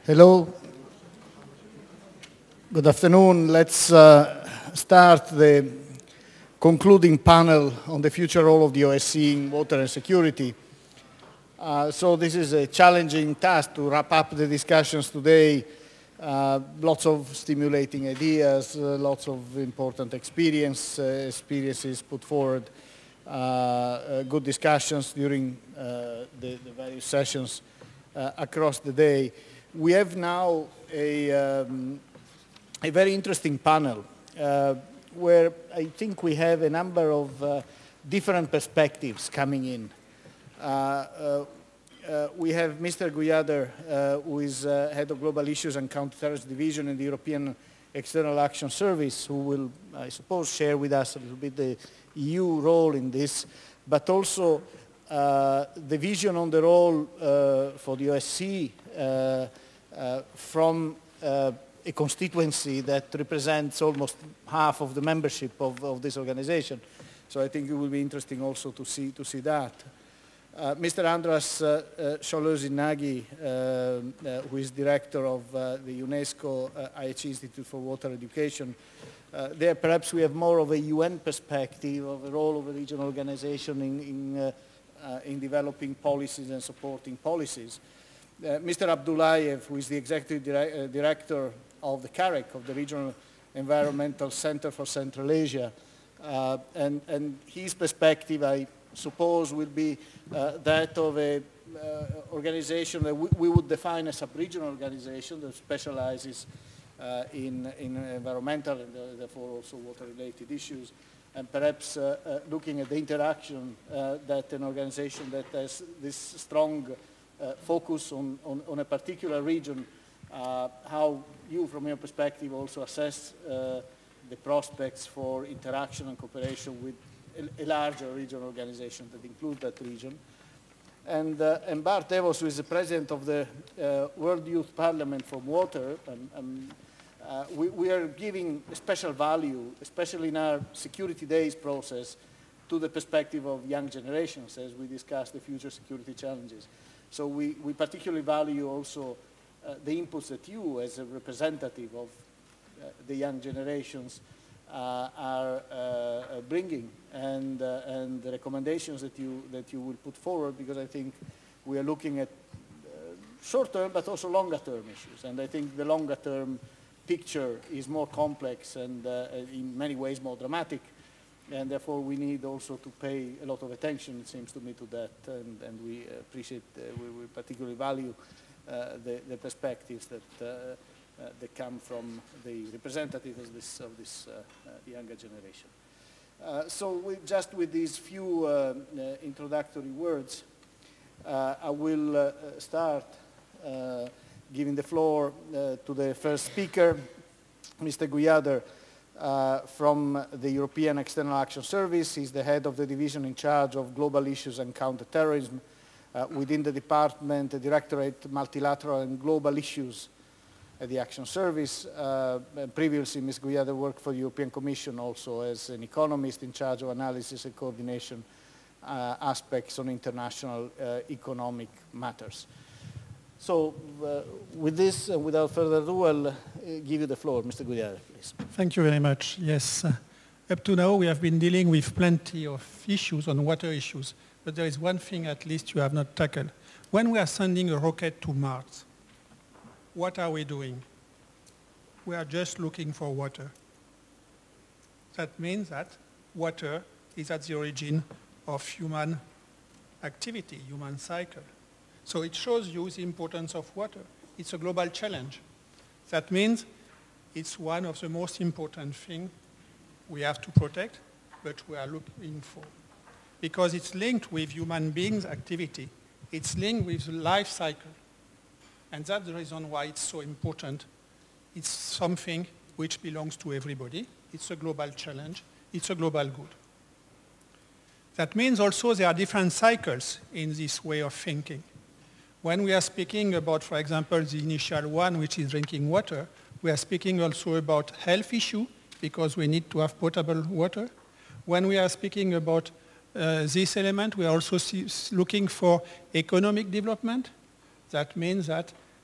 Hello. Good afternoon. Let's start the concluding panel on the future role of the OSCE in water and security. So this is a challenging task to wrap up the discussions today. Lots of stimulating ideas, lots of important experiences put forward, good discussions during the various sessions across the day. We have now a very interesting panel where I think we have a number of different perspectives coming in. We have Mr. Guyader, who is Head of Global Issues and Counter-Terrorism Division in the European External Action Service, who will, I suppose, share with us a little bit the EU role in this, but also the vision on the role for the OSCE from a constituency that represents almost half of the membership of this organization. So I think it will be interesting also to see that. Mr. Andras Szöllösi-Nagy, who is director of the UNESCO-IHE Institute for Water Education. There perhaps we have more of a UN perspective of the role of a regional organization in developing policies and supporting policies. Mr. Abdullaev, who is the executive director of the CAREC, of the Regional Environmental Center for Central Asia. And his perspective, I suppose, will be that of an organization that we would define as a sub-regional organization that specializes in environmental and therefore also water-related issues, and perhaps looking at the interaction that an organization that has this strong focus on a particular region, how you, from your perspective, also assess the prospects for interaction and cooperation with a larger regional organization that includes that region. And Bart Devos, who is the president of the World Youth Parliament for Water, we are giving a special value, especially in our Security Days process, to the perspective of young generations as we discuss the future security challenges. So we particularly value also the inputs that you, as a representative of the young generations, are bringing, and the recommendations that you will put forward, because I think we are looking at short-term but also longer-term issues. And I think the longer-term picture is more complex and in many ways more dramatic. And therefore, we need also to pay a lot of attention, it seems to me, to that. And we appreciate, we particularly value the perspectives that come from the representatives of this younger generation. So just with these few introductory words, I will start giving the floor to the first speaker, Mr. Guyader, from the European External Action Service. He's the head of the division in charge of global issues and counter-terrorism within the department, the Directorate Multilateral and Global Issues at the Action Service. Previously, Ms. Guyader worked for the European Commission also as an economist in charge of analysis and coordination aspects on international economic matters. So with this, without further ado, I'll give you the floor. Mr. Guyader, please. Thank you very much. Yes, up to now we have been dealing with plenty of issues on water issues, but there is one thing at least you have not tackled. When we are sending a rocket to Mars, what are we doing? We are just looking for water. That means that water is at the origin of human activity, human cycle. So it shows you the importance of water. It's a global challenge. That means it's one of the most important things we have to protect, but we are looking for. Because it's linked with human beings' activity. It's linked with the life cycle. And that's the reason why it's so important. It's something which belongs to everybody. It's a global challenge. It's a global good. That means also there are different cycles in this way of thinking. When we are speaking about, for example, the initial one, which is drinking water, we are speaking also about health issue, because we need to have potable water. When we are speaking about this element, we are also looking for economic development. That means that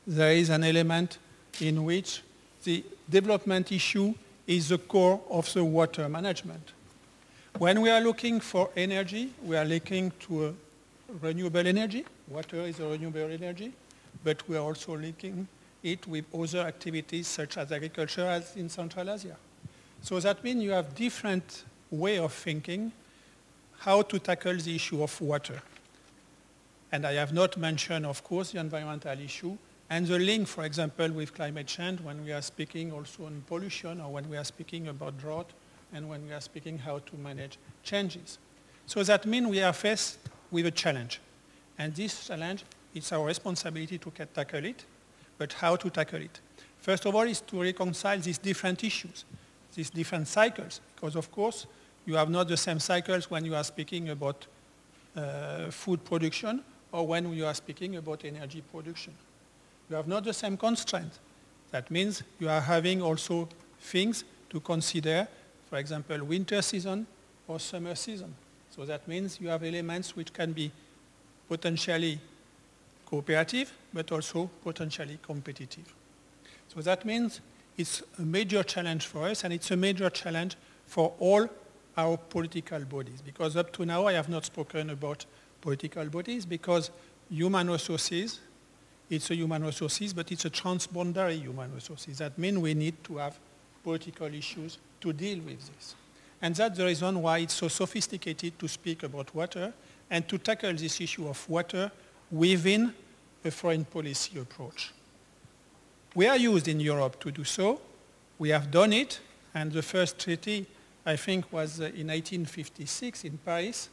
there is an element in which the development issue is the core of the water management. When we are looking for energy, we are looking to renewable energy. Water is a renewable energy, but we are also linking it with other activities such as agriculture as in Central Asia. So that means you have different way of thinking how to tackle the issue of water. And I have not mentioned, of course, the environmental issue and the link, for example, with climate change when we are speaking also on pollution or when we are speaking about drought and when we are speaking how to manage changes. So that means we are faced with a challenge. And this challenge, it's our responsibility to tackle it, but how to tackle it? First of all is to reconcile these different issues, these different cycles, because of course you have not the same cycles when you are speaking about food production or when you are speaking about energy production. You have not the same constraints. That means you are having also things to consider, for example, winter season or summer season. So that means you have elements which can be potentially cooperative, but also potentially competitive. So that means it's a major challenge for us, and it's a major challenge for all our political bodies, because up to now I have not spoken about political bodies, because human resources, it's a human resources, but it's a transboundary human resources. That means we need to have political issues to deal with this. And that's the reason why it's so sophisticated to speak about water and to tackle this issue of water within a foreign policy approach. We are used in Europe to do so. We have done it, and the first treaty, I think, was in 1856 in Paris,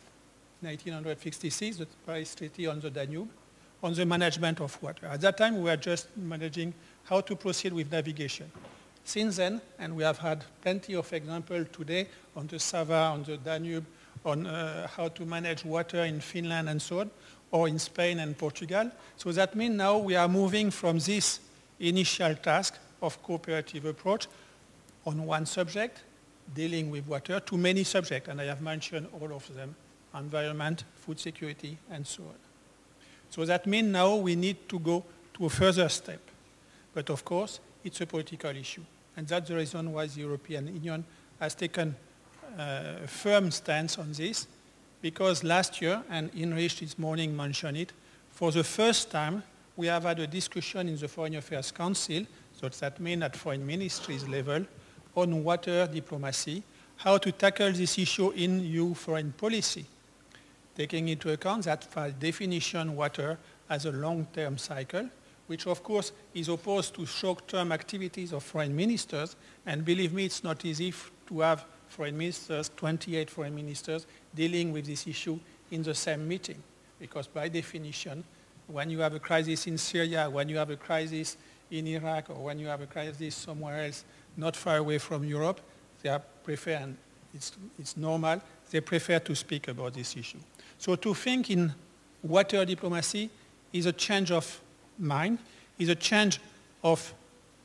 1956, the Paris Treaty on the Danube, on the management of water. At that time, we were just managing how to proceed with navigation. Since then, and we have had plenty of examples today on the Sava, on the Danube, on how to manage water in Finland and so on, or in Spain and Portugal. So that means now we are moving from this initial task of cooperative approach on one subject, dealing with water, to many subjects, and I have mentioned all of them, environment, food security, and so on. So that means now we need to go to a further step. But of course, it's a political issue. And that's the reason why the European Union has taken a firm stance on this, because last year, and Heinrich this morning mentioned it, for the first time, we have had a discussion in the Foreign Affairs Council, so that means at foreign ministries level, on water diplomacy, how to tackle this issue in EU foreign policy, taking into account that by definition water has a long-term cycle, which of course is opposed to short-term activities of foreign ministers, and believe me, it's not easy to have foreign ministers, 28 foreign ministers, dealing with this issue in the same meeting, because by definition, when you have a crisis in Syria, when you have a crisis in Iraq, or when you have a crisis somewhere else, not far away from Europe, they prefer, and it's normal, they prefer to speak about this issue. So to think in water diplomacy is a change of mind, is a change of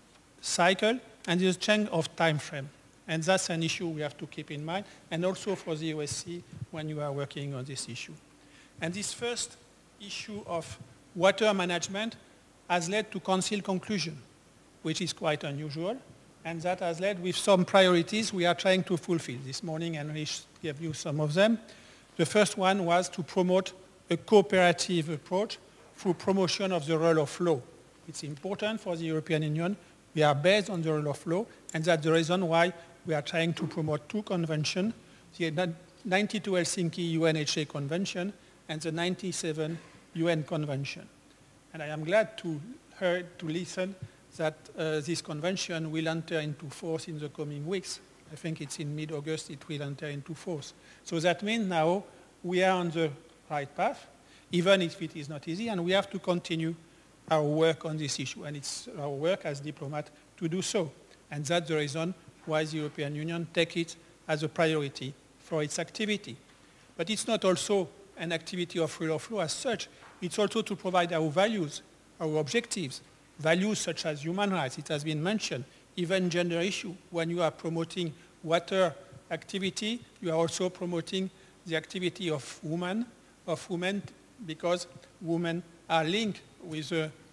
cycle, and is a change of time frame. And that's an issue we have to keep in mind, and also for the OSCE when you are working on this issue. And this first issue of water management has led to Council conclusion, which is quite unusual, and that has led with some priorities we are trying to fulfill. This morning, Heinrich gave you some of them. The first one was to promote a cooperative approach through promotion of the rule of law. It's important for the European Union. We are based on the rule of law, and that's the reason why we are trying to promote two conventions, the 92 Helsinki UNHA Convention and the 97 UN Convention. And I am glad to listen that this convention will enter into force in the coming weeks. I think it's in mid-August it will enter into force. So that means now we are on the right path, even if it is not easy, and we have to continue our work on this issue. And it's our work as diplomats to do so. And that's the reason why the European Union takes it as a priority for its activity. But it's not also an activity of rule of law as such. It's also to provide our values, our objectives, values such as human rights. It has been mentioned, even gender issue. When you are promoting water activity, you are also promoting the activity of women, because women are linked with the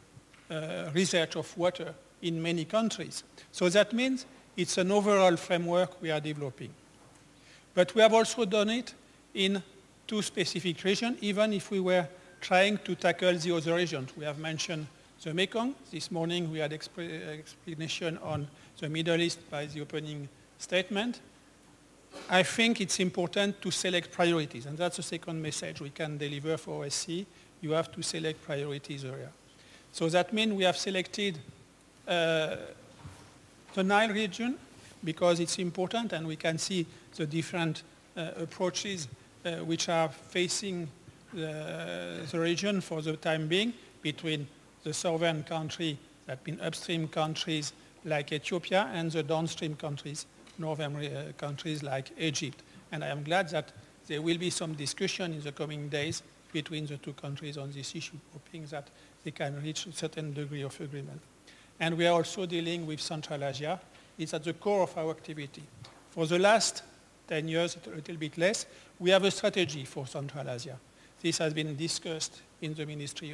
research of water in many countries. So that means it's an overall framework we are developing. But we have also done it in 2 specific regions, even if we were trying to tackle the other regions. We have mentioned the Mekong. This morning we had explanation on the Middle East by the opening statement. I think it's important to select priorities, and that's the second message we can deliver for OSCE. You have to select priorities area. So that means we have selected the Nile region because it's important, and we can see the different approaches which are facing the region for the time being between the southern country, that means upstream countries like Ethiopia, and the downstream countries, northern countries like Egypt. And I am glad that there will be some discussion in the coming days between the 2 countries on this issue, hoping that they can reach a certain degree of agreement. And we are also dealing with Central Asia. It's at the core of our activity. For the last 10 years, a little bit less, we have a strategy for Central Asia. This has been discussed in the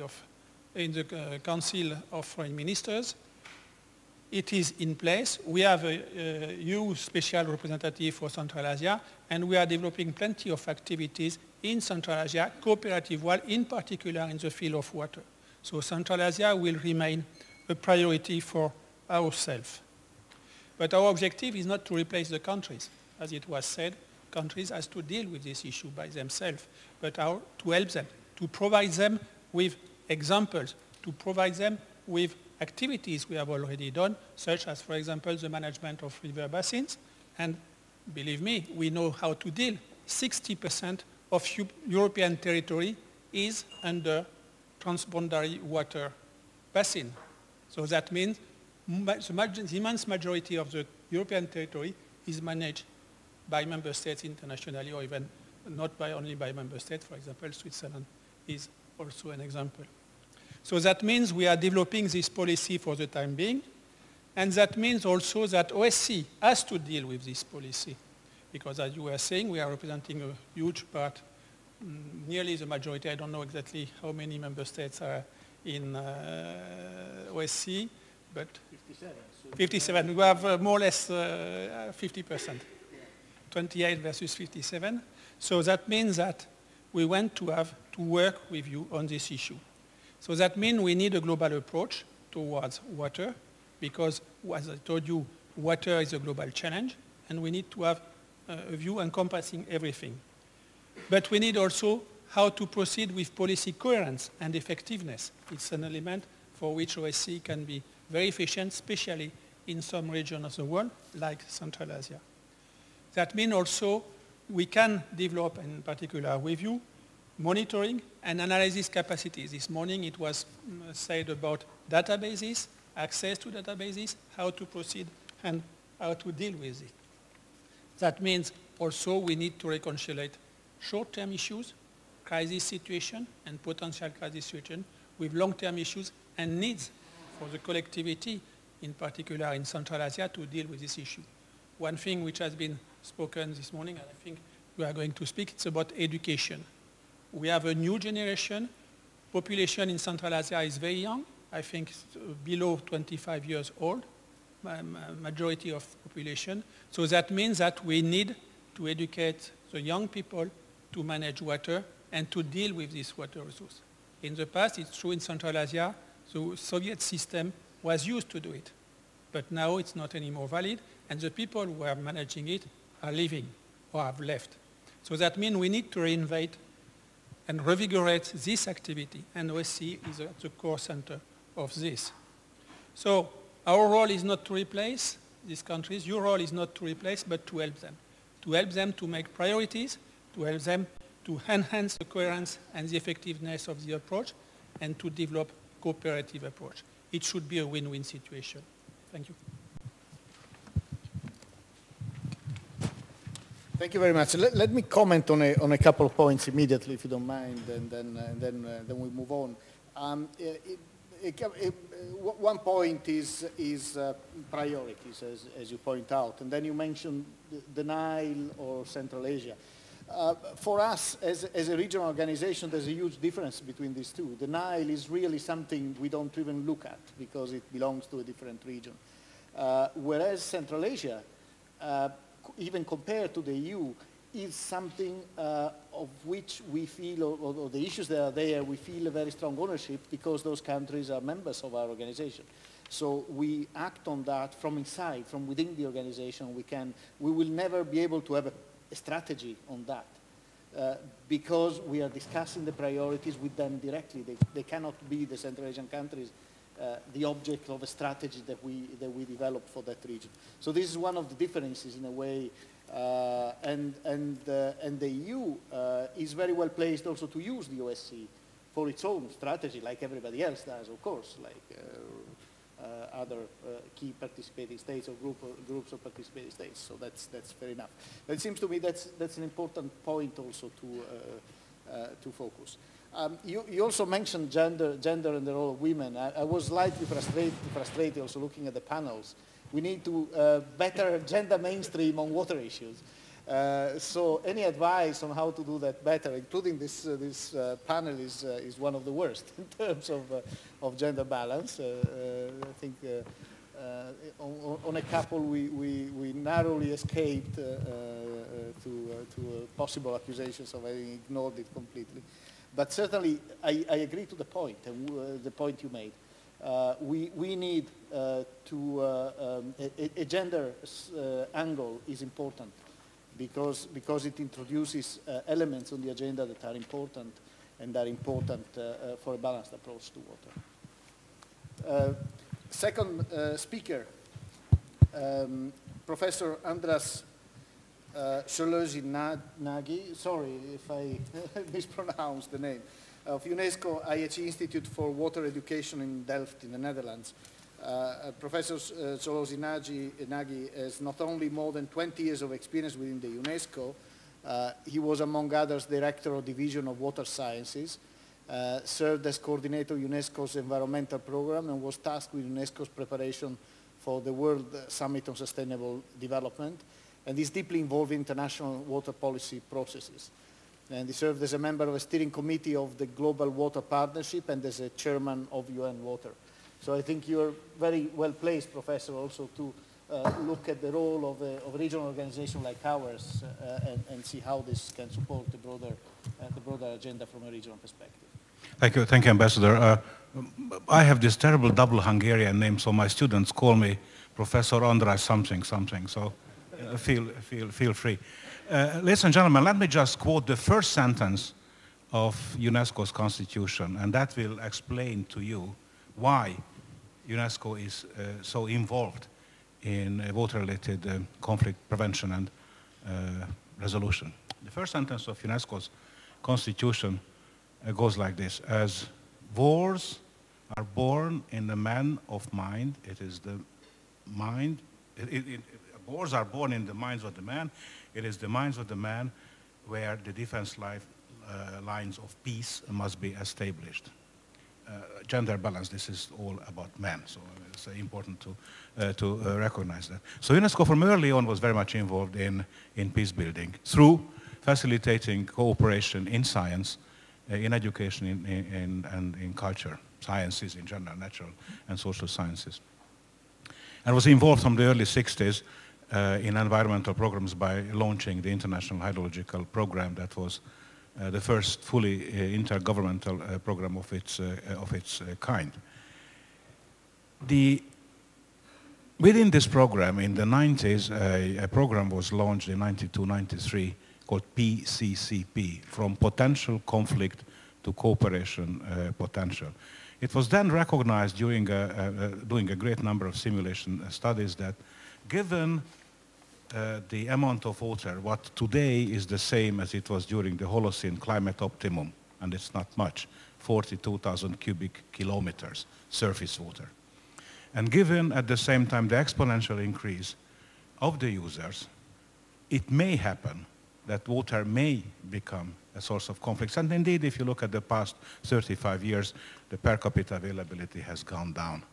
Council of Foreign Ministers. It is in place. We have a EU special representative for Central Asia, and we are developing plenty of activities in Central Asia, cooperative one, in particular in the field of water. So Central Asia will remain a priority for ourselves. But our objective is not to replace the countries. As it was said, countries has to deal with this issue by themselves, but to help them, to provide them with examples, to provide them with activities we have already done, such as, for example, the management of river basins. And believe me, we know how to deal. 60% of European territory is under transboundary water basin. So that means the immense majority of the European territory is managed by member states internationally, or even not only by member states. For example, Switzerland is also an example. So that means we are developing this policy for the time being, and that means also that OSCE has to deal with this policy, because as you were saying, we are representing a huge part, nearly the majority. I don't know exactly how many member states are in OSCE, but 57. 57. We have more or less 50%. 28 versus 57. So that means that we want to have to work with you on this issue. So that means we need a global approach towards water, because, as I told you, water is a global challenge, and we need to have a view encompassing everything. But we need also how to proceed with policy coherence and effectiveness. It's an element for which OSCE can be very efficient, especially in some regions of the world, like Central Asia. That means also we can develop, in particular with you, monitoring and analysis capacities. This morning it was said about databases, access to databases, how to proceed and how to deal with it. That means also we need to reconcile short-term issues, crisis situation and potential crisis situation with long-term issues and needs for the collectivity, in particular in Central Asia, to deal with this issue. One thing which has been spoken this morning, and I think we are going to speak, it's about education. We have a new generation. Population in Central Asia is very young. I think below 25 years old, majority of population. So that means that we need to educate the young people to manage water and to deal with this water resource. In the past, it's true in Central Asia, the Soviet system was used to do it. But now it's not anymore valid, and the people who are managing it are leaving or have left. So that means we need to reinvent and revigorate this activity, and OSCE is at the core center of this. So our role is not to replace these countries. Your role is not to replace, but to help them to make priorities, to help them to enhance the coherence and the effectiveness of the approach, and to develop cooperative approach. It should be a win-win situation. Thank you. Thank you very much. Let me comment on a couple of points immediately, if you don't mind, and then we move on. One point is priorities, as you point out, and then you mentioned the Nile or Central Asia. For us, as a regional organization, there's a huge difference between these two. The Nile is really something we don't even look at because it belongs to a different region. Whereas Central Asia, even compared to the EU, is something of which we feel, or the issues that are there, we feel a very strong ownership because those countries are members of our organization. So we act on that from inside, from within the organization. We will never be able to have a strategy on that because we are discussing the priorities with them directly. They cannot be, the Central Asian countries, the object of a strategy that we develop for that region. So this is one of the differences in a way, and the EU is very well placed also to use the OSCE for its own strategy, like everybody else does, of course, like other key participating states or groups of participating states. So that's fair enough. But it seems to me that's an important point also to focus. You also mentioned gender and the role of women. I was slightly frustrated also looking at the panels. We need to better gender mainstream on water issues. So any advice on how to do that better, including this panel, is one of the worst in terms of gender balance. I think on a couple we narrowly escaped to possible accusations of having ignored it completely. But certainly I agree to the point, the point you made. We need a gender angle is important because it introduces elements on the agenda that are important and are important for a balanced approach to water. Second speaker, Professor Andras Szöllösi-Nagy, sorry if I mispronounced the name, of UNESCO-IHE Institute for Water Education in Delft in the Netherlands. Professor Szöllösi-Nagy has not only more than 20 years of experience within the UNESCO, he was among others Director of Division of Water Sciences, served as coordinator of UNESCO's environmental program and was tasked with UNESCO's preparation for the World Summit on Sustainable Development, and is deeply involved in international water policy processes. And he served as a member of a steering committee of the Global Water Partnership and as a chairman of UN Water. So I think you're very well placed, Professor, also to look at the role of a regional organization like ours and see how this can support the broader agenda from a regional perspective. Thank you, Ambassador. I have this terrible double Hungarian name, so my students call me Professor Andras something. So feel free. Ladies and gentlemen, let me just quote the first sentence of UNESCO's constitution, and that will explain to you why UNESCO is so involved in water-related conflict prevention and resolution. The first sentence of UNESCO's constitution goes like this: as wars are born in the man of mind, it is the mind, wars are born in the minds of the man, it is the minds of the man where the defense lines of peace must be established. Gender balance, this is all about men, so it's important to recognize that. So UNESCO from early on was very much involved in peace building through facilitating cooperation in science, in education, and in culture, sciences in general, natural and social sciences. And was involved from the early 60s in environmental programs by launching the International Hydrological Program that was the first fully intergovernmental program of its kind. Within this program, in the 90s, a program was launched in 92-93 called PCCP, from potential conflict to cooperation potential. It was then recognized during doing a great number of simulation studies that given the amount of water, what today is the same as it was during the Holocene climate optimum, and it's not much, 42,000 cubic kilometers surface water. And given at the same time the exponential increase of the users, it may happen that water may become a source of conflicts. And indeed, if you look at the past 35 years, the per capita availability has gone down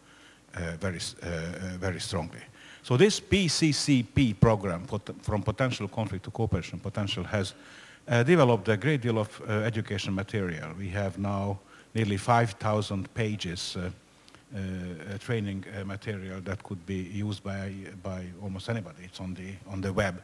very strongly. So this PCCP program, from potential conflict to cooperation potential, has developed a great deal of education material. We have now nearly 5,000 pages training material that could be used by almost anybody. It's on the web.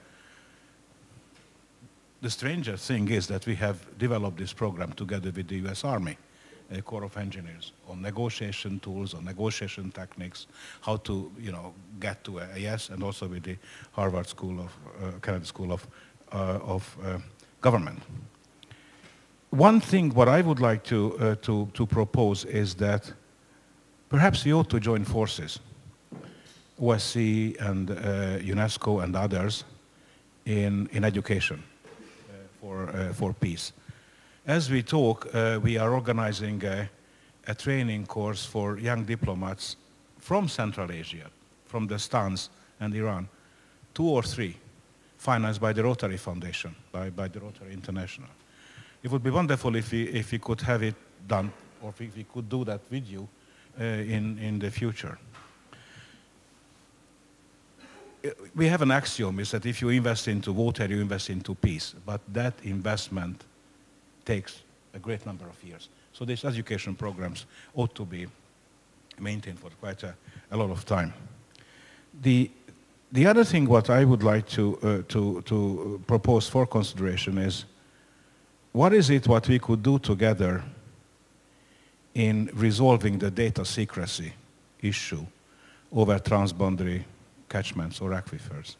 The stranger thing is that we have developed this program together with the US Army Corps of Engineers on negotiation tools, on negotiation techniques, how to get to a yes, and also with the Harvard School of Kennedy School of Government. One thing what I would like to propose is that perhaps we ought to join forces, OSCE and UNESCO and others, in education for peace. As we talk, we are organizing a training course for young diplomats from Central Asia, from the Stans and Iran, 2 or 3, financed by the Rotary Foundation, by the Rotary International. It would be wonderful if we could have it done, or if we could do that with you in the future. We have an axiom, is that if you invest into water, you invest into peace, but that investment takes a great number of years. So these education programs ought to be maintained for quite a lot of time. The other thing what I would like to propose for consideration is, what is it what we could do together in resolving the data secrecy issue over transboundary catchments or aquifers?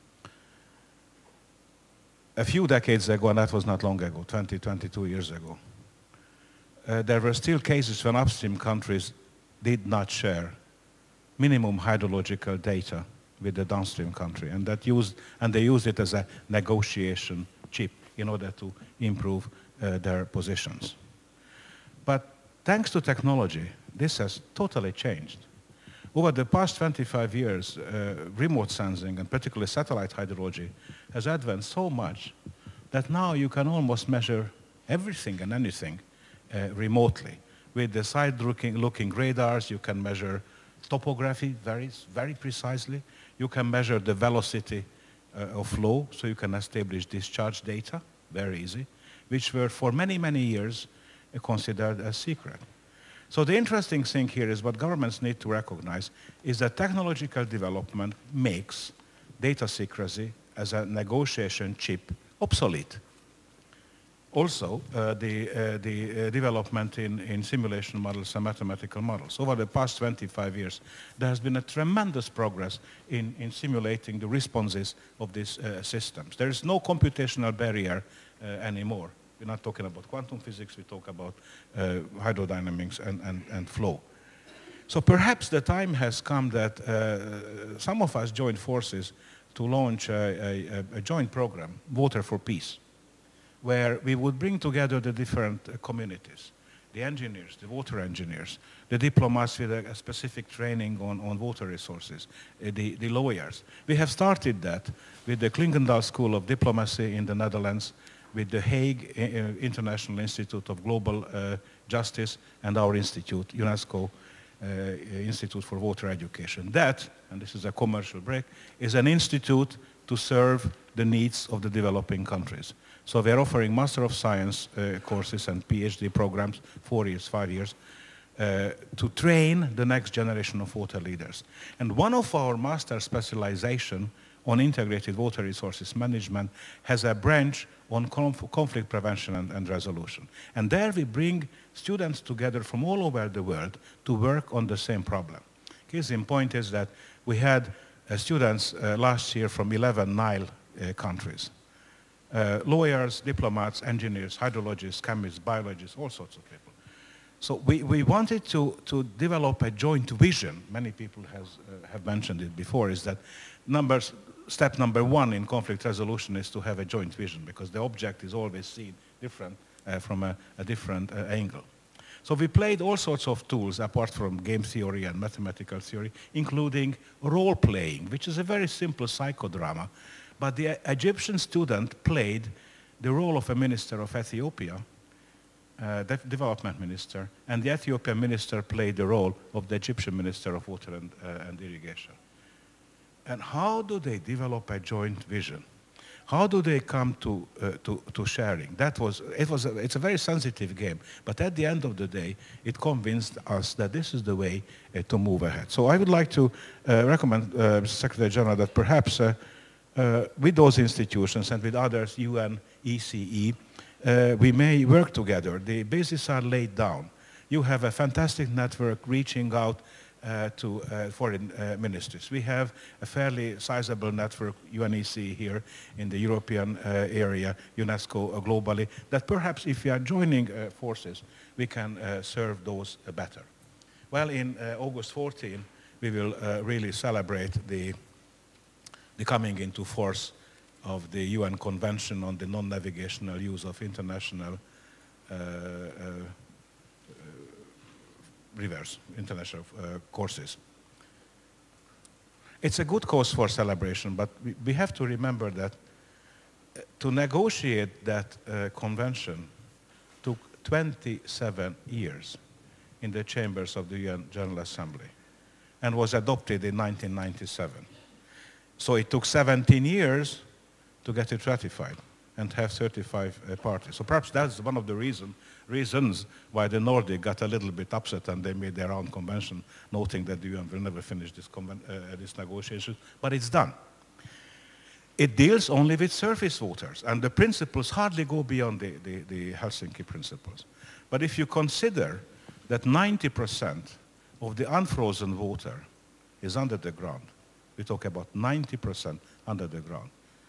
A few decades ago, and that was not long ago, 20, 22 years ago, there were still cases when upstream countries did not share minimum hydrological data with the downstream country, and they used it as a negotiation chip in order to improve their positions. But thanks to technology, this has totally changed. Over the past 25 years, remote sensing, and particularly satellite hydrology, has advanced so much that now you can almost measure everything and anything remotely. With the side-looking radars, you can measure topography very precisely. You can measure the velocity of flow, so you can establish discharge data, very easy, which were for many, many years considered as secret. So the interesting thing here is what governments need to recognize is that technological development makes data secrecy as a negotiation chip obsolete. Also, the development in simulation models and mathematical models. Over the past 25 years, there has been a tremendous progress in simulating the responses of these systems. There is no computational barrier anymore. We're not talking about quantum physics, we talk about hydrodynamics and flow. So perhaps the time has come that some of us join forces to launch a joint program, Water for Peace, where we would bring together the different communities, the engineers, the water engineers, the diplomats with a specific training on water resources, the lawyers. We have started that with the Klingendal School of Diplomacy in the Netherlands, with the Hague International Institute of Global Justice, and our institute, UNESCO Institute for Water Education. That, and this is a commercial break, is an institute to serve the needs of the developing countries. So we are offering Master of Science courses and PhD programs, 4 years, 5 years, to train the next generation of water leaders. And one of our master specialization on integrated water resources management has a branch on conflict prevention and resolution. And there we bring students together from all over the world to work on the same problem. Case in point is that we had students last year from 11 Nile countries. Lawyers, diplomats, engineers, hydrologists, chemists, biologists, all sorts of people. So we wanted to develop a joint vision. Many people have mentioned it before, is that step number one in conflict resolution is to have a joint vision, because the object is always seen different from a different angle. So we played all sorts of tools apart from game theory and mathematical theory, including role-playing, which is a very simple psychodrama. But the Egyptian student played the role of a minister of Ethiopia, the development minister, and the Ethiopian minister played the role of the Egyptian minister of water and irrigation. And how do they develop a joint vision? How do they come to sharing? It's a very sensitive game, but at the end of the day, it convinced us that this is the way to move ahead. So I would like to recommend, Mr. Secretary General, that perhaps with those institutions and with others, UN, ECE, we may work together. The bases are laid down. You have a fantastic network reaching out to foreign ministries. We have a fairly sizable network, UNEC here in the European area, UNESCO globally, that perhaps if we are joining forces, we can serve those better. Well, in August 14, we will really celebrate the coming into force of the UN Convention on the Non-Navigational Use of International rivers, international courses. It's a good cause for celebration, but we have to remember that to negotiate that convention took 27 years in the chambers of the UN General Assembly and was adopted in 1997. So it took 17 years to get it ratified and have 35 parties. So perhaps that's one of the reasons why the Nordic got a little bit upset and they made their own convention, noting that the UN will never finish this negotiation, but it's done. It deals only with surface waters, and the principles hardly go beyond the Helsinki principles. But if you consider that 90% of the unfrozen water is under the ground, we talk about 90% under the ground.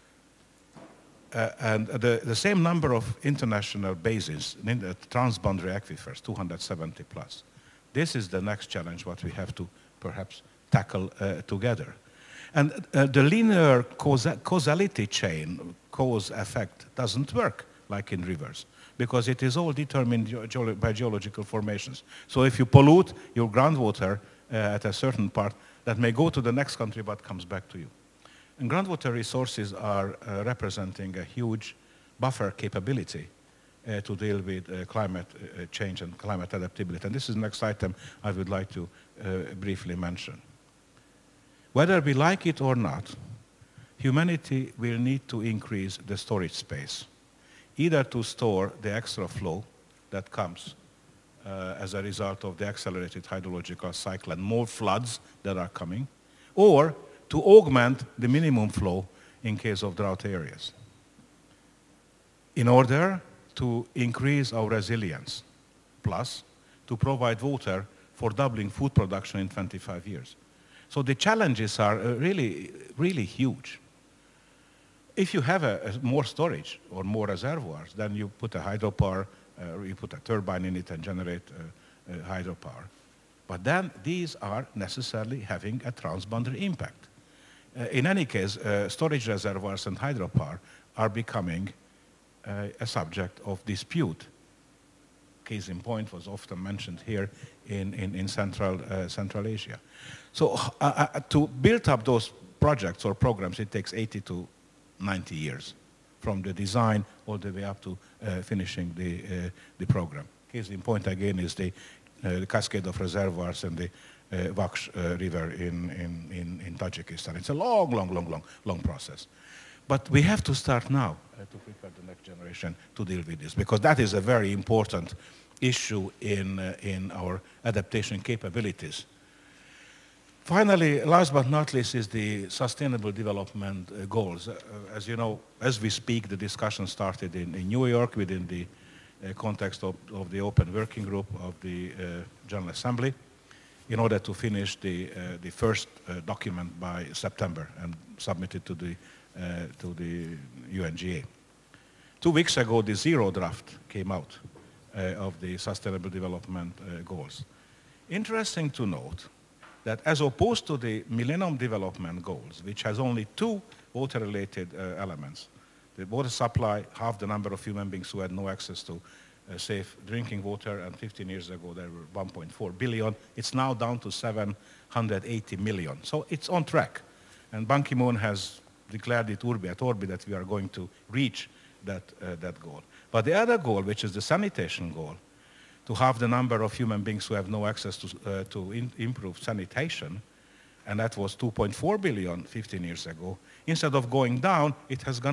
And the same number of international basins in the transboundary aquifers, 270 plus. This is the next challenge what we have to perhaps tackle together. And the linear causality chain, cause-effect, doesn't work like in rivers because it is all determined by geological formations. So if you pollute your groundwater at a certain part, that may go to the next country but comes back to you. And groundwater resources are representing a huge buffer capability to deal with climate change and climate adaptability. And this is the next item I would like to briefly mention. Whether we like it or not, humanity will need to increase the storage space, either to store the extra flow that comes as a result of the accelerated hydrological cycle and more floods that are coming, or to augment the minimum flow in case of drought areas, in order to increase our resilience, plus to provide water for doubling food production in 25 years. So the challenges are really, really huge. If you have more storage or more reservoirs, then you put a hydropower, you put a turbine in it and generate hydropower. But then these are necessarily having a transboundary impact. In any case, storage reservoirs and hydropower are becoming a subject of dispute. Case in point was often mentioned here in Central Asia. So to build up those projects or programs, it takes 80 to 90 years from the design all the way up to finishing the program. Case in point again is the cascade of reservoirs and the Vaksh River in Tajikistan. It's a long process. But we have to start now to prepare the next generation to deal with this, because that is a very important issue in our adaptation capabilities. Finally, last but not least, is the Sustainable Development Goals. As you know, as we speak, the discussion started in New York within the context of the Open Working Group of the General Assembly, in order to finish the first document by September and submit it to the UNGA. 2 weeks ago, the zero draft came out of the Sustainable Development Goals. Interesting to note that as opposed to the Millennium Development Goals, which has only 2 water-related elements, the water supply, half the number of human beings who had no access to safe drinking water, and 15 years ago there were 1.4 billion. It's now down to 780 million. So it's on track. And Ban Ki-moon has declared it urbi et orbi that we are going to reach that goal. But the other goal, which is the sanitation goal, to halve the number of human beings who have no access to improve sanitation, and that was 2.4 billion 15 years ago. Instead of going down, it has gone up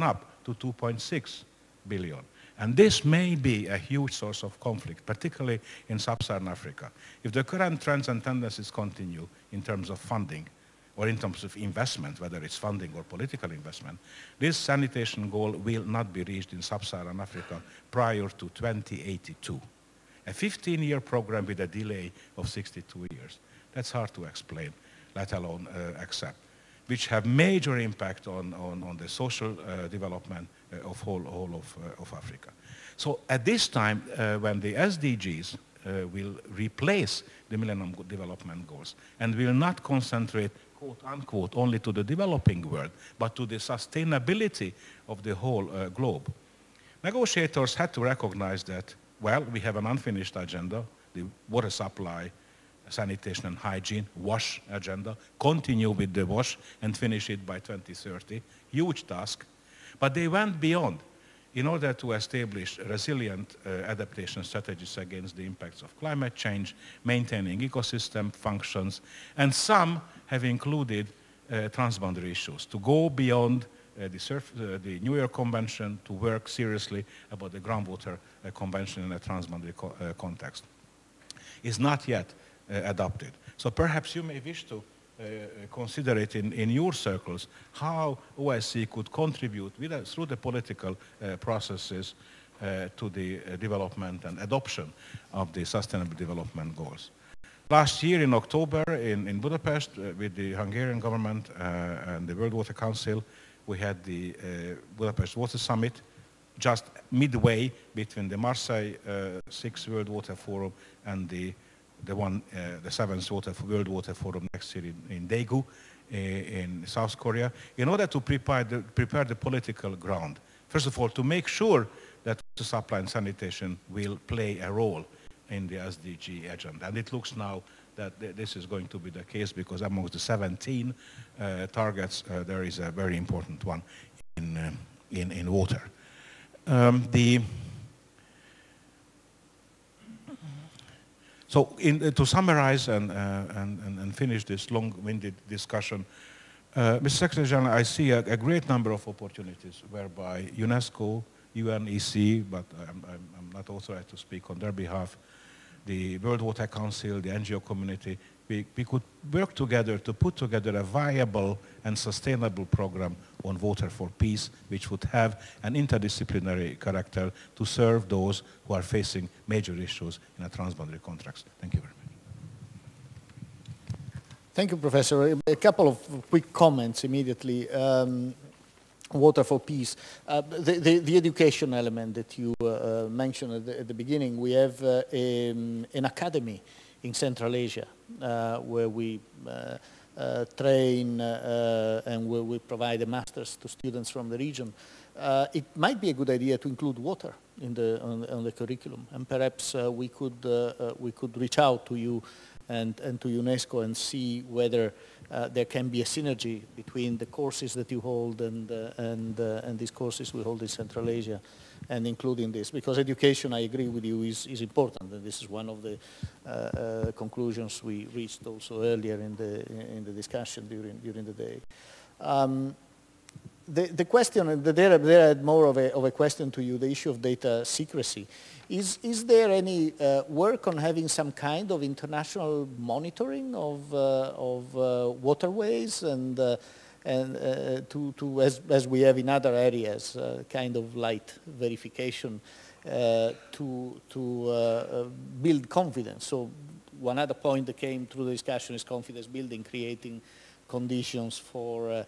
to 2.6 billion. And this may be a huge source of conflict, particularly in sub-Saharan Africa. If the current trends and tendencies continue in terms of funding, or in terms of investment, whether it's funding or political investment, this sanitation goal will not be reached in sub-Saharan Africa prior to 2082. A 15-year program with a delay of 62 years. That's hard to explain, let alone accept, which have major impact on the social development of whole of Africa. So at this time, when the SDGs will replace the Millennium Development Goals and will not concentrate, quote unquote, only to the developing world, but to the sustainability of the whole globe. Negotiators had to recognize that, well, we have an unfinished agenda, the water supply, sanitation and hygiene, WASH agenda, continue with the WASH and finish it by 2030, huge task. But they went beyond in order to establish resilient adaptation strategies against the impacts of climate change, maintaining ecosystem functions, and some have included transboundary issues, to go beyond the New York Convention, to work seriously about the Groundwater Convention in a transboundary context. Is not yet adopted. So perhaps you may wish to consider it in your circles, how OSCE could contribute through the political processes to the development and adoption of the Sustainable Development Goals. Last year in October in Budapest with the Hungarian government and the World Water Council, we had the Budapest Water Summit, just midway between the Marseille 6th World Water Forum and the 7th World Water Forum next year in Daegu in South Korea, in order to prepare the political ground. First of all, to make sure that water supply and sanitation will play a role in the SDG agenda. And it looks now that this is going to be the case, because amongst the 17 targets, there is a very important one in water. So to summarize and finish this long-winded discussion, Mr. Secretary General, I see a great number of opportunities whereby UNESCO, UNEC, but I'm not authorized to speak on their behalf, the World Water Council, the NGO community, we could work together to put together a viable and sustainable program on water for peace, which would have an interdisciplinary character to serve those who are facing major issues in a transboundary context. Thank you very much. Thank you, Professor. A couple of quick comments immediately. Water for peace. The education element that you mentioned at the beginning, we have an academy in Central Asia where we train and where we provide a master's to students from the region. It might be a good idea to include water in on the curriculum, and perhaps we could reach out to you and to UNESCO and see whether there can be a synergy between the courses that you hold and these courses we hold in Central Asia, and including this, because education, I agree with you, is important, and this is one of the conclusions we reached also earlier in the discussion during the day. The question, there I had more of a question to you, the issue of data secrecy. Is there any work on having some kind of international monitoring of waterways and as we have in other areas, kind of light verification to build confidence? So one other point that came through the discussion is confidence building, creating conditions for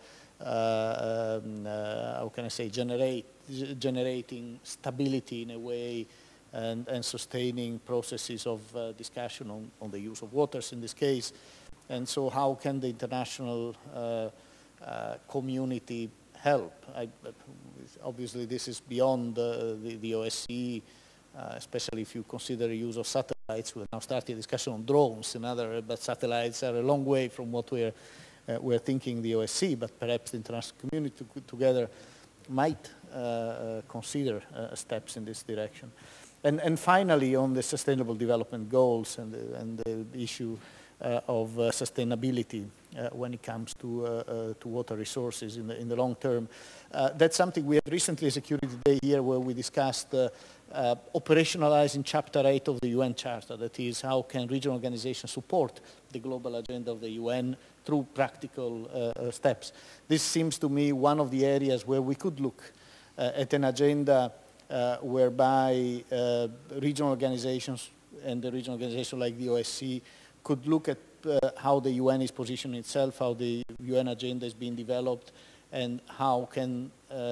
how can I say, generating stability in a way, and sustaining processes of discussion on the use of waters in this case. And so how can the international community help? Obviously this is beyond the OSCE, especially if you consider the use of satellites. We're now starting a discussion on drones and other, but satellites are a long way from what we're thinking the OSCE, but perhaps the international community together might consider steps in this direction. And finally, on the Sustainable Development Goals and the issue sustainability when it comes to water resources in the long term. That's something we had recently, Security Day here, where we discussed operationalizing Chapter 8 of the UN Charter. That is, how can regional organizations support the global agenda of the UN through practical steps. This seems to me one of the areas where we could look at an agenda whereby regional organizations and the regional organization like the OSCE could look at how the UN is positioning itself, how the UN agenda is being developed, and how can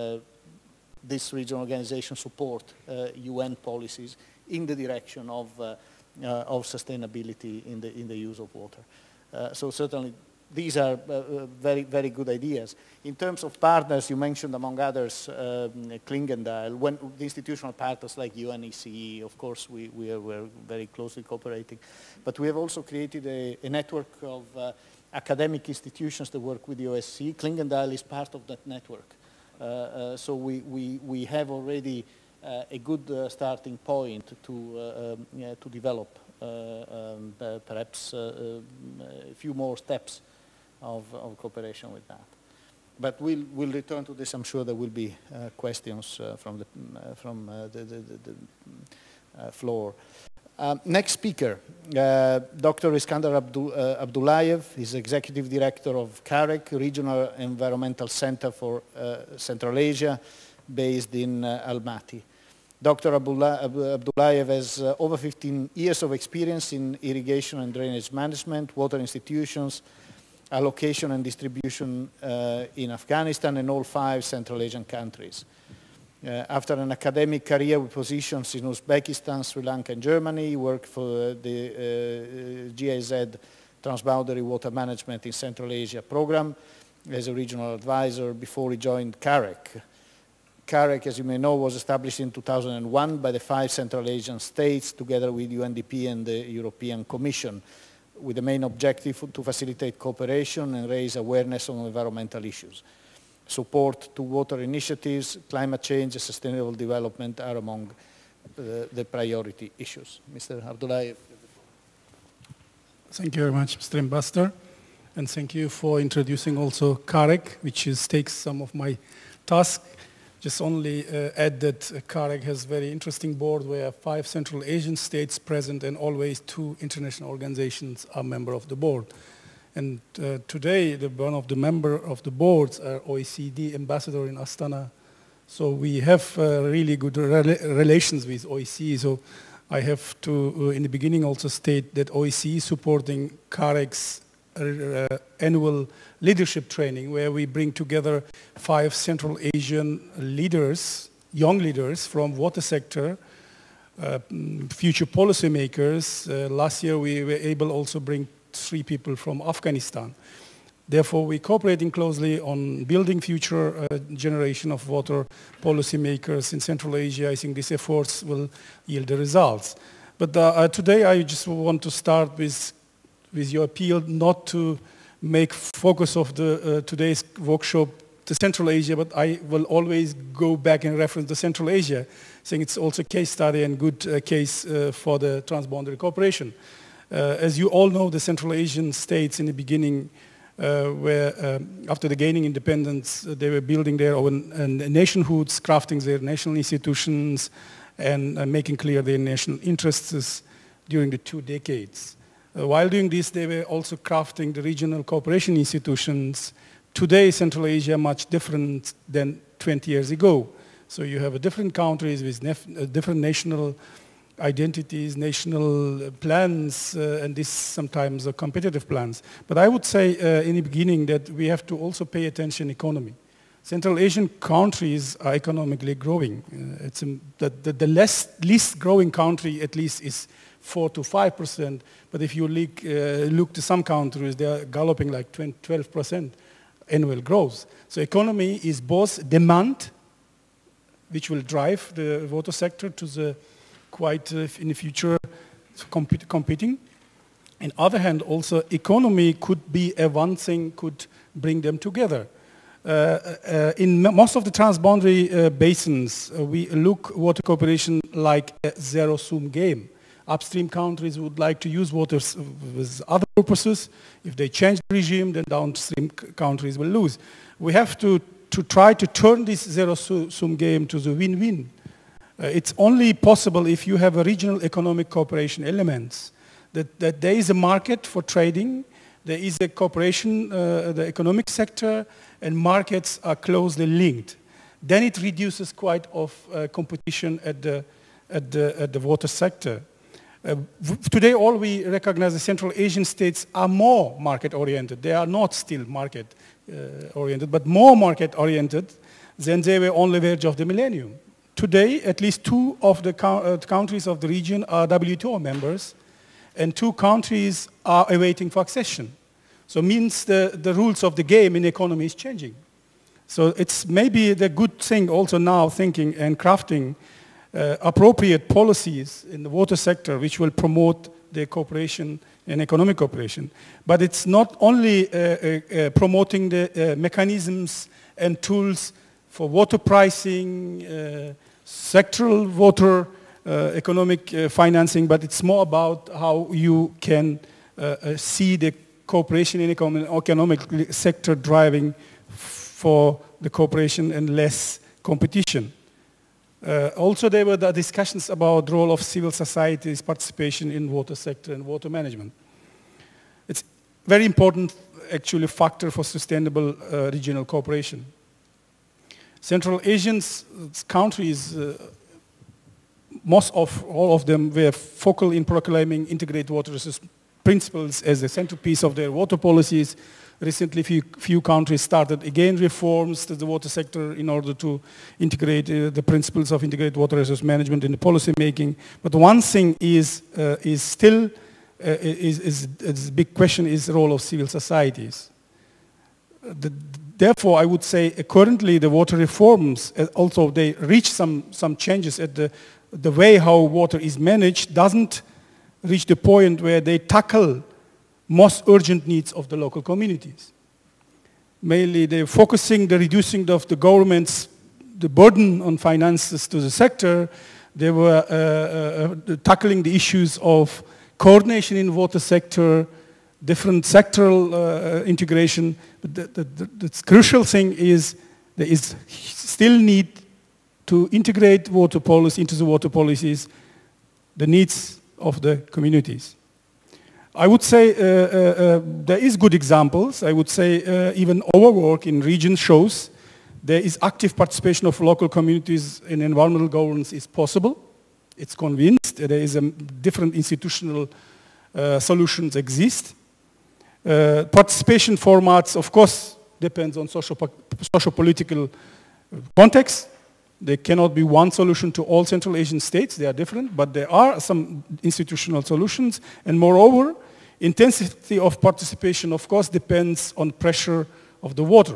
this regional organization support UN policies in the direction of sustainability in the use of water. So certainly these are very, very good ideas. In terms of partners, you mentioned among others Klingendal. When the institutional partners like UNESCO-IHE, of course, we're very closely cooperating. But we have also created a network of academic institutions that work with the OSCE. Klingendal is part of that network. So we have already a good starting point to develop perhaps a few more steps of cooperation with that. But we'll return to this. I'm sure there will be questions from the floor. Next speaker, Dr. Iskandar Abdullaev. He's Executive Director of CAREC, Regional Environmental Center for Central Asia, based in Almaty. Dr. Abdullaev has over 15 years of experience in irrigation and drainage management, water institutions, allocation and distribution in Afghanistan and all 5 Central Asian countries. After an academic career with positions in Uzbekistan, Sri Lanka and Germany, he worked for the GIZ Transboundary Water Management in Central Asia program as a regional advisor before he joined CAREC. CAREC, as you may know, was established in 2001 by the 5 Central Asian states together with UNDP and the European Commission, with the main objective to facilitate cooperation and raise awareness on environmental issues. Support to water initiatives, climate change and sustainable development are among the priority issues. Mr. Abdullaev. Thank you very much, Mr. Ambassador. And thank you for introducing also CAREC, which takes some of my tasks. Just only add that CAREC has a very interesting board where 5 Central Asian states present and always 2 international organizations are member of the board. And today, one of the member of the boards are OECD ambassador in Astana. So we have really good relations with OSCE. So I have to, in the beginning, also state that OSCE is supporting CAREC's annual leadership training, where we bring together 5 Central Asian leaders, young leaders from water sector, future policymakers. Last year we were able also bring 3 people from Afghanistan. Therefore, we're cooperating closely on building future generation of water policymakers in Central Asia. I think these efforts will yield the results. But today I just want to start with your appeal not to make focus of the today's workshop to Central Asia, but I will always go back and reference to Central Asia. I think it's also a case study and good case for the transboundary cooperation. As you all know, the Central Asian states in the beginning where after the gaining independence, they were building their own nationhoods, crafting their national institutions, and making clear their national interests during the 2 decades. While doing this, they were also crafting the regional cooperation institutions. Today, Central Asia much different than 20 years ago. So you have different countries with different national identities, national plans, and this sometimes are competitive plans. But I would say in the beginning that we have to also pay attention to economy. Central Asian countries are economically growing. The least growing country at least is 4 to 5%, but if you look to some countries, they are galloping like 12% annual growth. So economy is both demand, which will drive the water sector to the quite in the future competing. On the other hand, also economy could be one thing could bring them together. In most of the transboundary basins, we look water cooperation like a zero-sum game. upstream countries would like to use water with other purposes. If they change the regime, then downstream countries will lose. We have to try to turn this zero-sum game to the win-win. It's only possible if you have a regional economic cooperation elements, that there is a market for trading, there is a cooperation, the economic sector, and markets are closely linked. Then it reduces quite of competition at the water sector. Today, all we recognize the Central Asian states are more market-oriented. They are not still market-oriented, but more market-oriented than they were on the verge of the millennium. Today, at least 2 of the countries of the region are WTO members, and 2 countries are awaiting for accession. So it means the rules of the game in the economy is changing. So it's maybe the good thing also now thinking and crafting appropriate policies in the water sector which will promote the cooperation and economic cooperation. But it's not only promoting the mechanisms and tools for water pricing, sectoral water economic financing, but it's more about how you can see the cooperation in economic sector driving for the cooperation and less competition. Also, there were the discussions about the role of civil society's participation in water sector and water management. It's a very important, actually, factor for sustainable regional cooperation. Central Asian countries, all of them were focal in proclaiming integrated water resource principles as the centerpiece of their water policies. Recently, few countries started again reforms to the water sector in order to integrate the principles of integrated water resource management in the policy making. But one thing is still a big question is the role of civil societies. Therefore, I would say currently the water reforms, also they reach some changes at the way how water is managed, doesn't reach the point where they tackle most urgent needs of the local communities. Mainly they're focusing the reducing of the government's the burden on finances to the sector. They were tackling the issues of coordination in the water sector, different sectoral integration. But the crucial thing is there is still need to integrate water policy into the water policies, the needs of the communities. I would say there is good examples. I would say even our work in region shows there is active participation of local communities in environmental governance is possible. It's convinced there is different institutional solutions exist. Participation formats, of course, depends on socio-political context. There cannot be one solution to all Central Asian states. They are different, but there are some institutional solutions. And moreover, intensity of participation, of course, depends on pressure of the water.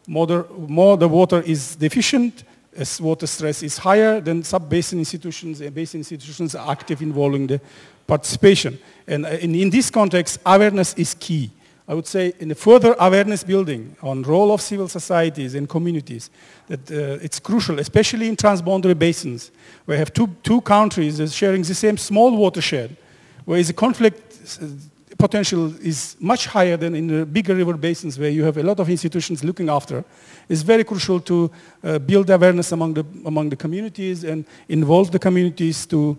More the water is deficient, as water stress is higher, then sub-basin institutions and basin institutions are active involving the participation. And in this context, awareness is key. I would say in the further awareness building on role of civil societies and communities, that it's crucial, especially in transboundary basins, where you have two countries sharing the same small watershed, where the conflict potential is much higher than in the bigger river basins where you have a lot of institutions looking after. It's very crucial to build awareness among the communities and involve the communities to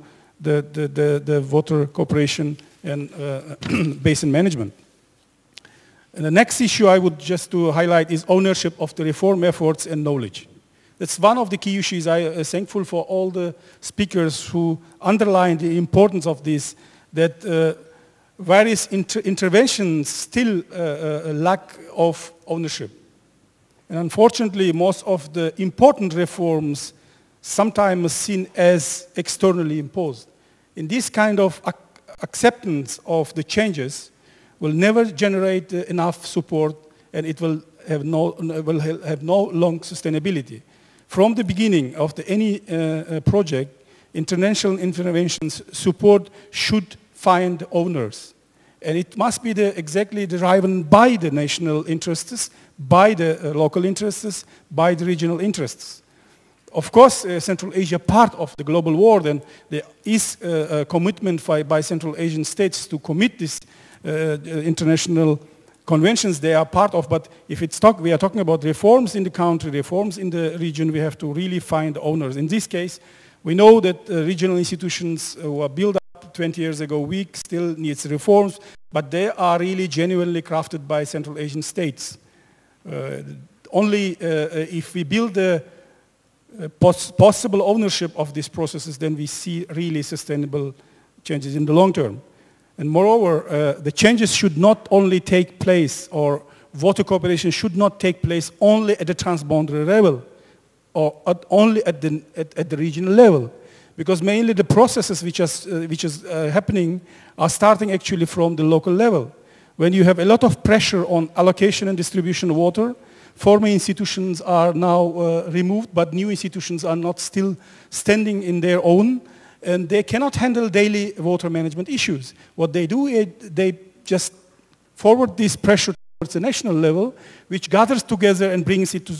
the water cooperation and basin management. And the next issue I would just to highlight is ownership of the reform efforts and knowledge. That's one of the key issues. I am thankful for all the speakers who underline the importance of this, that various interventions still lack of ownership. And unfortunately, most of the important reforms sometimes seen as externally imposed. In this kind of acceptance of the changes, will never generate enough support, and it will have no long sustainability. From the beginning of any project, international interventions support should find owners, and it must be exactly driven by the national interests, by the local interests, by the regional interests. of course, Central Asia part of the global world, and there is a commitment by Central Asian states to commit this international conventions they are part of. But if we are talking about reforms in the country, reforms in the region, we have to really find owners. In this case, we know that regional institutions were built up 20 years ago, weak, still needs reforms, but they are really genuinely crafted by Central Asian states. Only if we build the possible ownership of these processes, then we see really sustainable changes in the long term. And moreover, the changes should not only take place, or water cooperation should not take place only at the transboundary level, or only at the regional level, because mainly the processes which is happening are starting actually from the local level. When you have a lot of pressure on allocation and distribution of water, former institutions are now removed, but new institutions are not still standing in their own, and they cannot handle daily water management issues. What they do is they just forward this pressure towards the national level, which gathers together and brings it to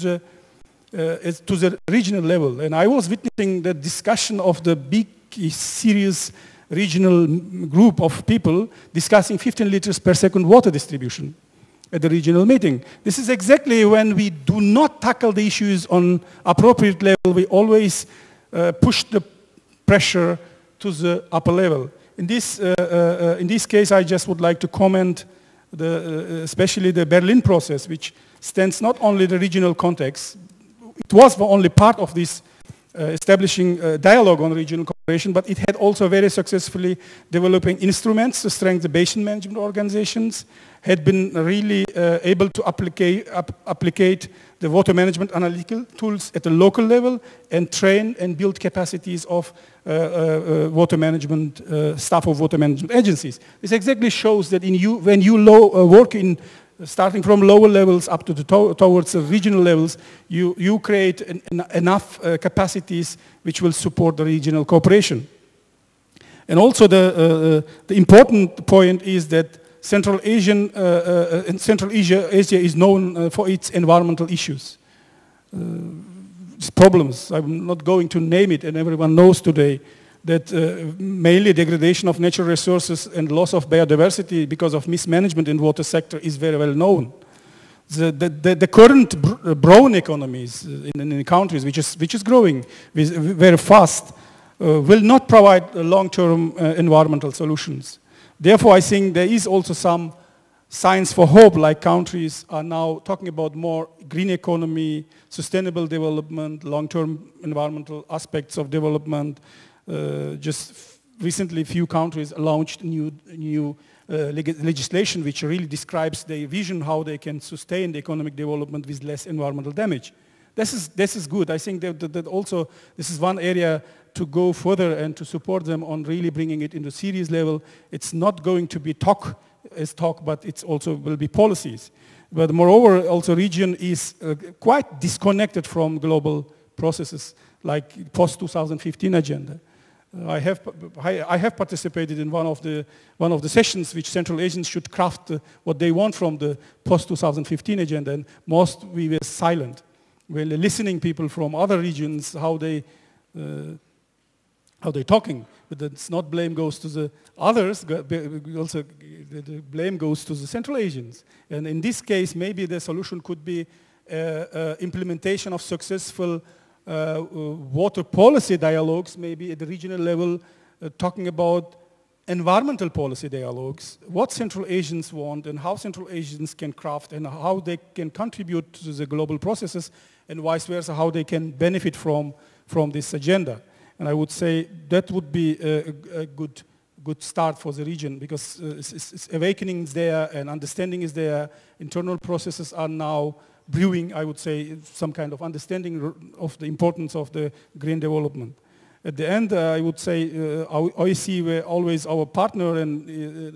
the regional level. And I was witnessing the discussion of the big, serious regional group of people discussing 15 liters per second water distribution at the regional meeting. This is exactly when we do not tackle the issues on appropriate level, we always push the pressure to the upper level. In this case, I just would like to comment especially the Berlin process, which stands not only the regional context. It was only part of this establishing dialogue on regional cooperation, but it had also very successfully developing instruments to strengthen the basin management organizations, had been really able to applicate the water management analytical tools at the local level and train and build capacities of water management, staff of water management agencies. This exactly shows that when you work in starting from lower levels up to towards the regional levels, you create enough capacities which will support the regional cooperation. And also the important point is that Central Asia is known for its environmental issues. Problems, I'm not going to name it, and everyone knows today that mainly degradation of natural resources and loss of biodiversity because of mismanagement in the water sector is very well known. The current brown economies in the countries, which is growing very fast, will not provide long-term environmental solutions. Therefore, I think there is also some signs for hope, like countries are now talking about more green economy, sustainable development, long-term environmental aspects of development. Just recently, few countries launched new legislation which really describes their vision how they can sustain the economic development with less environmental damage. This is good. I think that also this is one area to go further and to support them on really bringing it into serious level. It's not going to be talk, but it's also will be policies. But moreover, also region is quite disconnected from global processes like post-2015 agenda. I have participated in one of the sessions which Central Asians should craft what they want from the post-2015 agenda, and most we were silent. We're listening people from other regions how they're talking, but it's not blame goes to the others. Also, the blame goes to the Central Asians. And in this case, maybe the solution could be implementation of successful water policy dialogues, maybe at the regional level, talking about environmental policy dialogues, what Central Asians want and how Central Asians can craft and how they can contribute to the global processes, and vice versa, how they can benefit from this agenda. And I would say that would be a good start for the region, because awakening is there and understanding is there, internal processes are now brewing, I would say, some kind of understanding of the importance of the green development. At the end, I would say OSCE were always our partner, and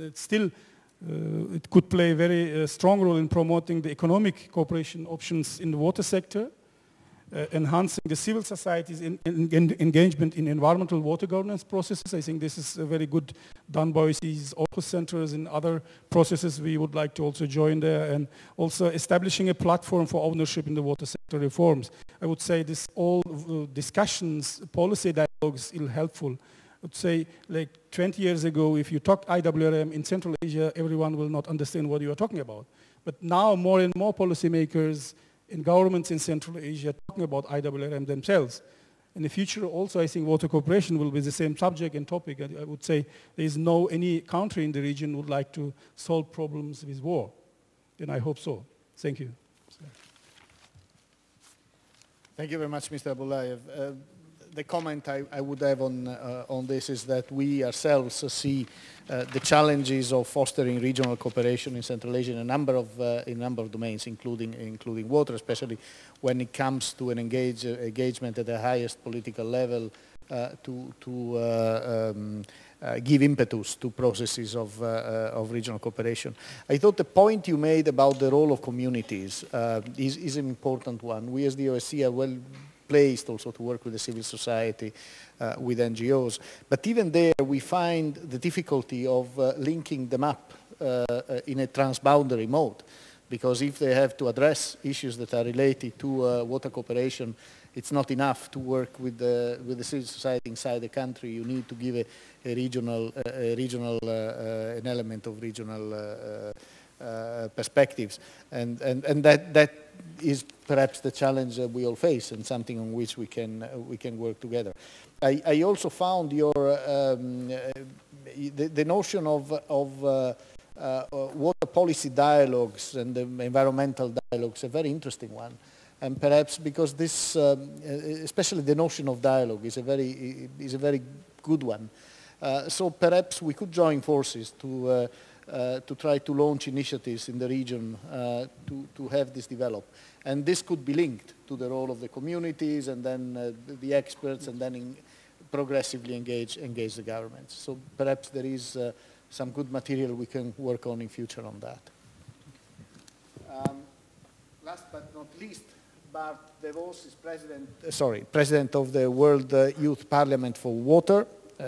it could play a very strong role in promoting the economic cooperation options in the water sector, enhancing the civil society's engagement in environmental water governance processes. I think this is a very good done by OSCE's OCO centers and other processes we would like to also join there, and also establishing a platform for ownership in the water sector reforms. I would say this all discussions, policy dialogues is helpful. I would say like 20 years ago, if you talk IWRM in Central Asia, everyone will not understand what you are talking about. But now more and more policymakers and governments in Central Asia are talking about IWRM themselves. In the future also, I think water cooperation will be the same subject and topic. I would say there is no any country in the region would like to solve problems with war. And I hope so. Thank you. Thank you very much, Mr. Abdullaev. The comment I would have on this is that we ourselves see the challenges of fostering regional cooperation in Central Asia in a number of domains, including water, especially when it comes to an engagement at the highest political level to give impetus to processes of regional cooperation. I thought the point you made about the role of communities is an important one. We as the OSCE are well placed also to work with the civil society, with NGOs. But even there we find the difficulty of linking them up in a transboundary mode, because if they have to address issues that are related to water cooperation, it's not enough to work with the civil society inside the country. You need to give an element of regional perspectives, and that is perhaps the challenge that we all face, and something on which we can work together. I also found your the notion of water policy dialogues and the environmental dialogues a very interesting one, and perhaps because this, especially the notion of dialogue, is a very good one. So perhaps we could join forces to try to launch initiatives in the region to have this develop. And this could be linked to the role of the communities and then the experts, and then progressively engage the governments. So perhaps there is some good material we can work on in future on that. Last but not least, Bart Devos is president of the World Youth Parliament for Water,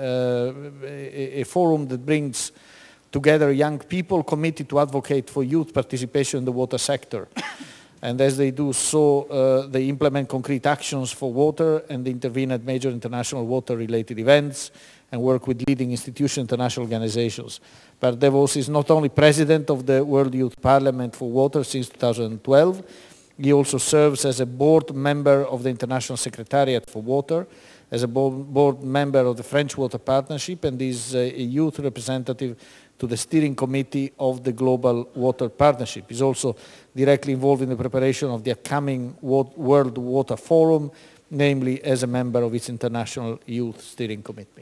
a forum that brings together young people committed to advocate for youth participation in the water sector. And as they do so, they implement concrete actions for water and intervene at major international water-related events and work with leading institutions, international organizations. Bart Devos is not only president of the World Youth Parliament for Water since 2012, he also serves as a board member of the International Secretariat for Water, as a board member of the French Water Partnership, and is a youth representative to the steering committee of the Global Water Partnership. He's also directly involved in the preparation of the upcoming World Water Forum, namely as a member of its International Youth Steering Committee.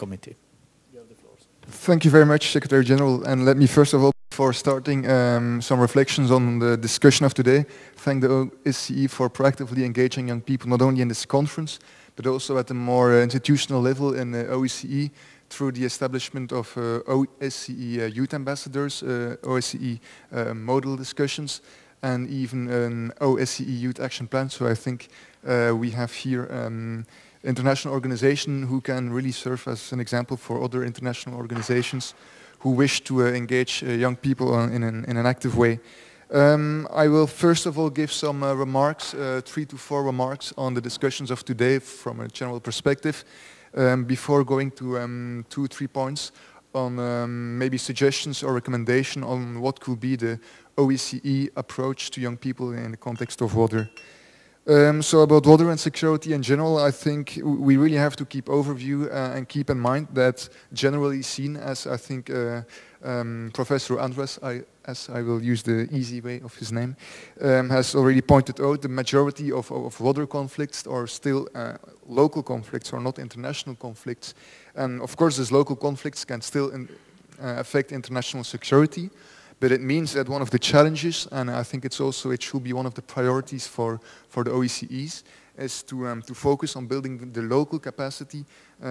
You have the floor. Thank you very much, Secretary General. And let me first of all, before starting, some reflections on the discussion of today, thank the OSCE for proactively engaging young people, not only in this conference, but also at a more institutional level in the OSCE, through the establishment of OSCE youth ambassadors, OSCE model discussions, and even an OSCE youth action plan. So I think we have here international organization who can really serve as an example for other international organizations who wish to engage young people in an active way. I will first of all give some remarks, 3 to 4 remarks on the discussions of today from a general perspective. Before going to 2 or 3 points on maybe suggestions or recommendation on what could be the OSCE approach to young people in the context of water. So about water and security in general, I think we really have to keep overview and keep in mind that generally seen, as I think Professor Andras, as I will use the easy way of his name, has already pointed out, the majority of water conflicts are still local conflicts or not international conflicts. And of course, these local conflicts can still affect international security. But it means that one of the challenges, and I think it should be one of the priorities for the OSCEs, is to focus on building the local capacity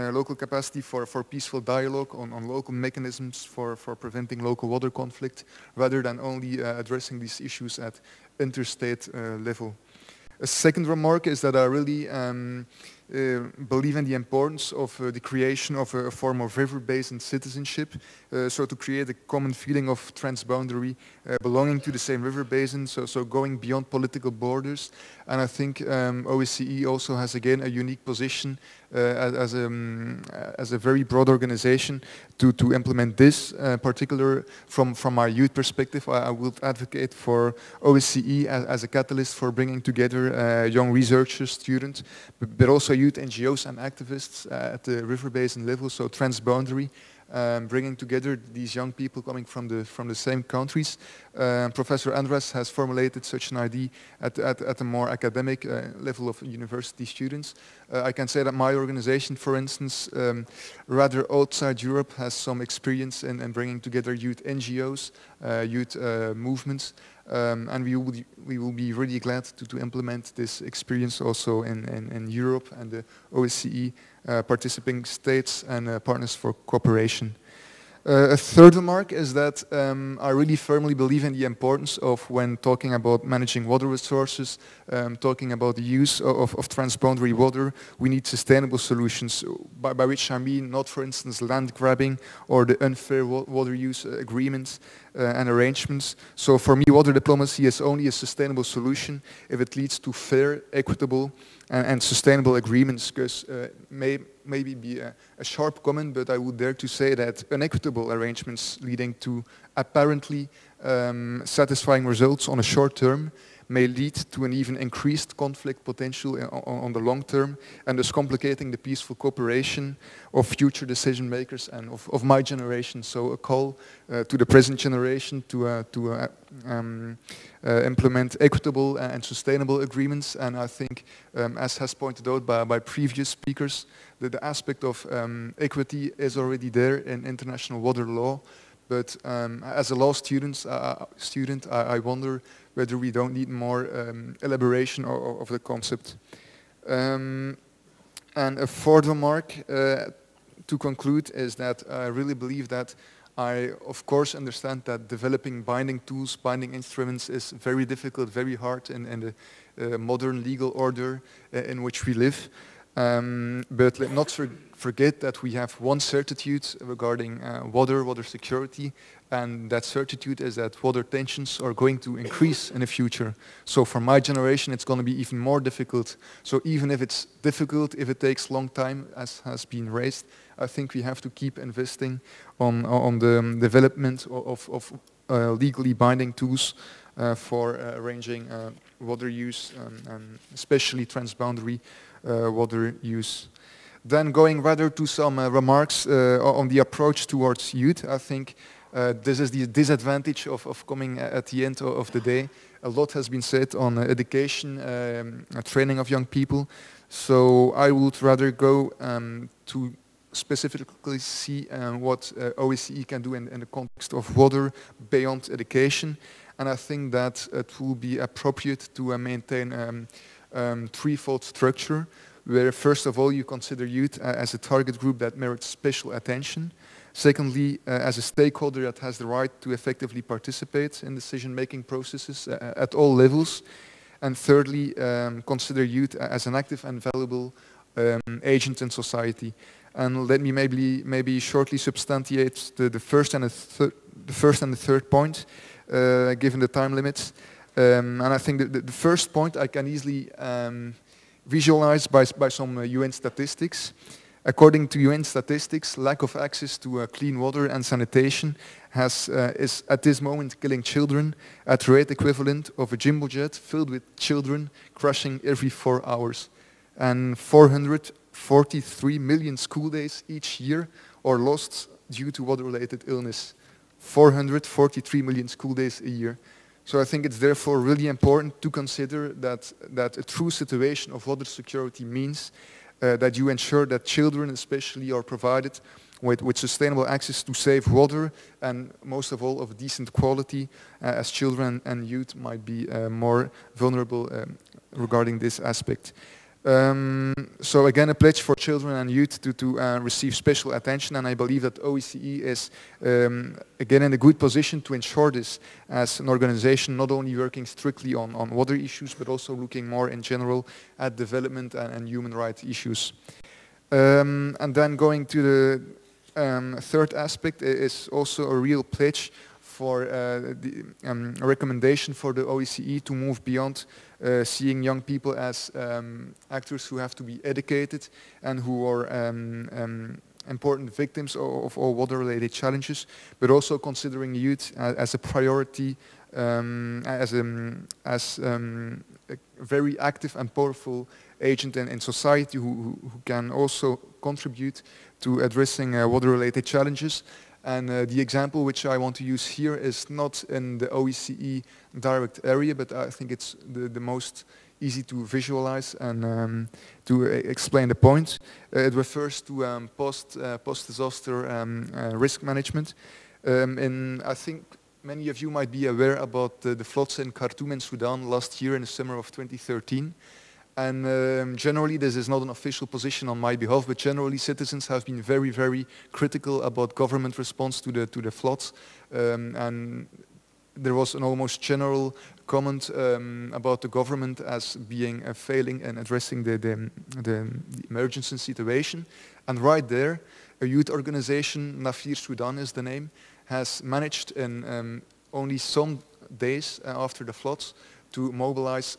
for peaceful dialogue, on local mechanisms for preventing local water conflict, rather than only addressing these issues at interstate level. A second remark is that I really believe in the importance of the creation of a form of river-based citizenship, so to create a common feeling of transboundary belonging to the same river basin, so going beyond political borders. And I think OSCE also has again a unique position as a very broad organization to implement this. Particular from our youth perspective, I would advocate for OSCE as a catalyst for bringing together young researchers, students, but also youth NGOs and activists at the river basin level, so transboundary. Bringing together these young people coming from the same countries. Professor Andras has formulated such an idea at a more academic level of university students. I can say that my organization, for instance, rather outside Europe, has some experience in bringing together youth NGOs, youth movements, and we will be really glad to implement this experience also in Europe and the OSCE participating states and partners for cooperation. A third remark is that I really firmly believe in the importance of, when talking about managing water resources, talking about the use of transboundary water, we need sustainable solutions, by which I mean not, for instance, land grabbing or the unfair water use agreements and arrangements. So for me, water diplomacy is only a sustainable solution if it leads to fair, equitable and sustainable agreements, because maybe be a sharp comment, but I would dare to say that unequitable arrangements leading to apparently satisfying results on a short term may lead to an even increased conflict potential on the long term, and thus complicating the peaceful cooperation of future decision makers and of my generation. So a call to the present generation to implement equitable and sustainable agreements. And I think, as has pointed out by previous speakers, that the aspect of equity is already there in international water law. But as a law student, I wonder whether we don't need more elaboration of the concept. And a fourth remark to conclude is that I really believe that I, of course, understand that developing binding tools, binding instruments is very difficult, very hard in the modern legal order in which we live. But let's not forget that we have one certitude regarding water security, and that certitude is that water tensions are going to increase in the future. So for my generation, it's going to be even more difficult. So even if it's difficult, if it takes a long time, as has been raised, I think we have to keep investing on the development of legally binding tools for arranging water use, and especially transboundary water use. Then going rather to some remarks on the approach towards youth, I think this is the disadvantage of coming at the end of the day. A lot has been said on education, training of young people. So I would rather go to specifically see what OSCE can do in the context of water beyond education. And I think that it will be appropriate to maintain threefold structure, where first of all you consider youth as a target group that merits special attention. Secondly, as a stakeholder that has the right to effectively participate in decision-making processes at all levels. And thirdly, consider youth as an active and valuable agent in society. And let me maybe shortly substantiate the first and the third point, given the time limits. And I think the first point I can easily visualize by some UN statistics. According to UN statistics, lack of access to clean water and sanitation is at this moment killing children at the rate equivalent of a jumbo jet filled with children crashing every 4 hours. And 443 million school days each year are lost due to water-related illness. 443 million school days a year. So I think it's therefore really important to consider that a true situation of water security means that you ensure that children especially are provided with sustainable access to safe water, and most of all of decent quality, as children and youth might be more vulnerable regarding this aspect. So again, a pledge for children and youth to receive special attention, and I believe that OSCE is again in a good position to ensure this as an organization, not only working strictly on water issues, but also looking more in general at development and human rights issues. And then going to the third aspect is also a real pledge for a recommendation for the OSCE to move beyond seeing young people as actors who have to be educated and who are important victims of all water-related challenges, but also considering youth as a priority, as a very active and powerful agent in society who can also contribute to addressing water-related challenges. And the example which I want to use here is not in the OSCE direct area, but I think it's the most easy to visualize and to explain the point. It refers to post-disaster risk management. And I think many of you might be aware about the floods in Khartoum in Sudan last year in the summer of 2013. And generally, this is not an official position on my behalf, but generally citizens have been very, very critical about government response to the floods. And there was an almost general comment about the government as being failing in addressing the emergency situation. And right there, a youth organization, Nafir Sudan is the name, has managed in only some days after the floods to mobilize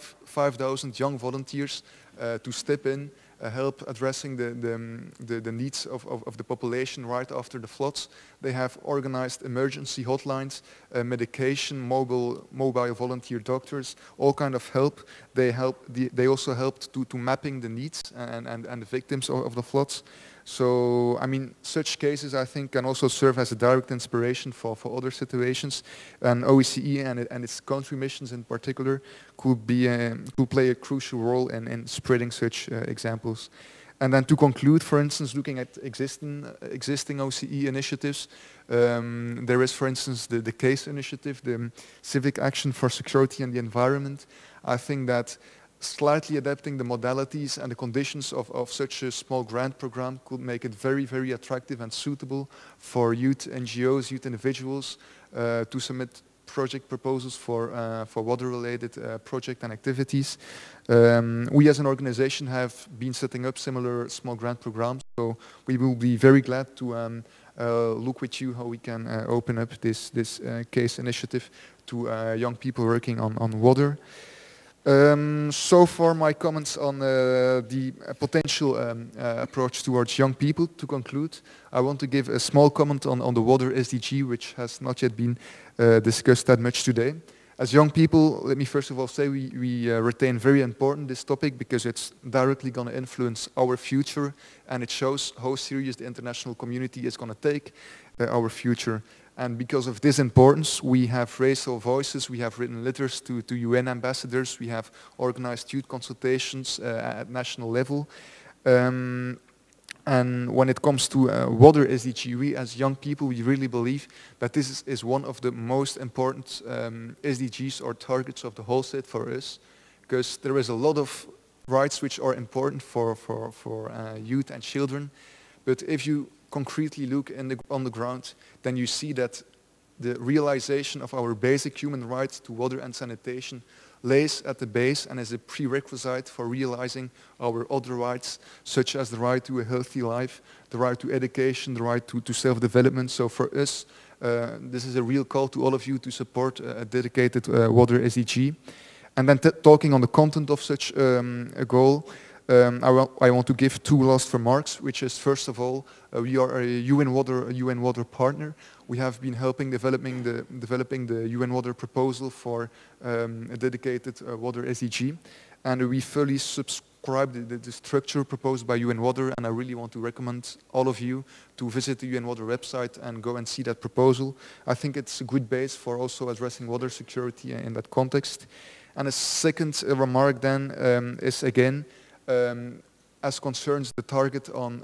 5,000 young volunteers to step in, help addressing the needs of the population right after the floods. They have organized emergency hotlines, medication, mobile volunteer doctors, all kind of help. They also helped to mapping the needs and the victims of the floods. So, I mean, such cases, I think, can also serve as a direct inspiration for other situations. And OSCE and its country missions in particular could play a crucial role in spreading such examples. And then to conclude, for instance, looking at existing OSCE initiatives, there is, for instance, the CASE initiative, the Civic Action for Security and the Environment. I think that slightly adapting the modalities and the conditions of such a small grant program could make it very, very attractive and suitable for youth NGOs, youth individuals to submit project proposals for water-related project and activities. We as an organization have been setting up similar small grant programs, so we will be very glad to look with you how we can open up this CASE initiative to young people working on water. So far my comments on the potential approach towards young people. To conclude, I want to give a small comment on the water SDG, which has not yet been discussed that much today. As young people, let me first of all say we retain very important this topic because it's directly going to influence our future, and it shows how serious the international community is going to take our future. And because of this importance, we have raised our voices, we have written letters to UN ambassadors, we have organized youth consultations at national level. And when it comes to water SDG, we as young people, we really believe that this is one of the most important SDGs or targets of the whole set for us, because there is a lot of rights which are important for youth and children. But if you concretely look on the ground, then you see that the realization of our basic human rights to water and sanitation lays at the base and is a prerequisite for realizing our other rights, such as the right to a healthy life, the right to education, the right to self-development. So for us, this is a real call to all of you to support a dedicated water SDG. And then talking on the content of such a goal, I want to give two last remarks, which is, first of all, we are a UN Water partner. We have been helping developing the UN Water proposal for a dedicated water SDG, and we fully subscribe the structure proposed by UN Water, and I really want to recommend all of you to visit the UN Water website and go and see that proposal. I think it's a good base for also addressing water security in that context. And a second remark then is again, as concerns the target on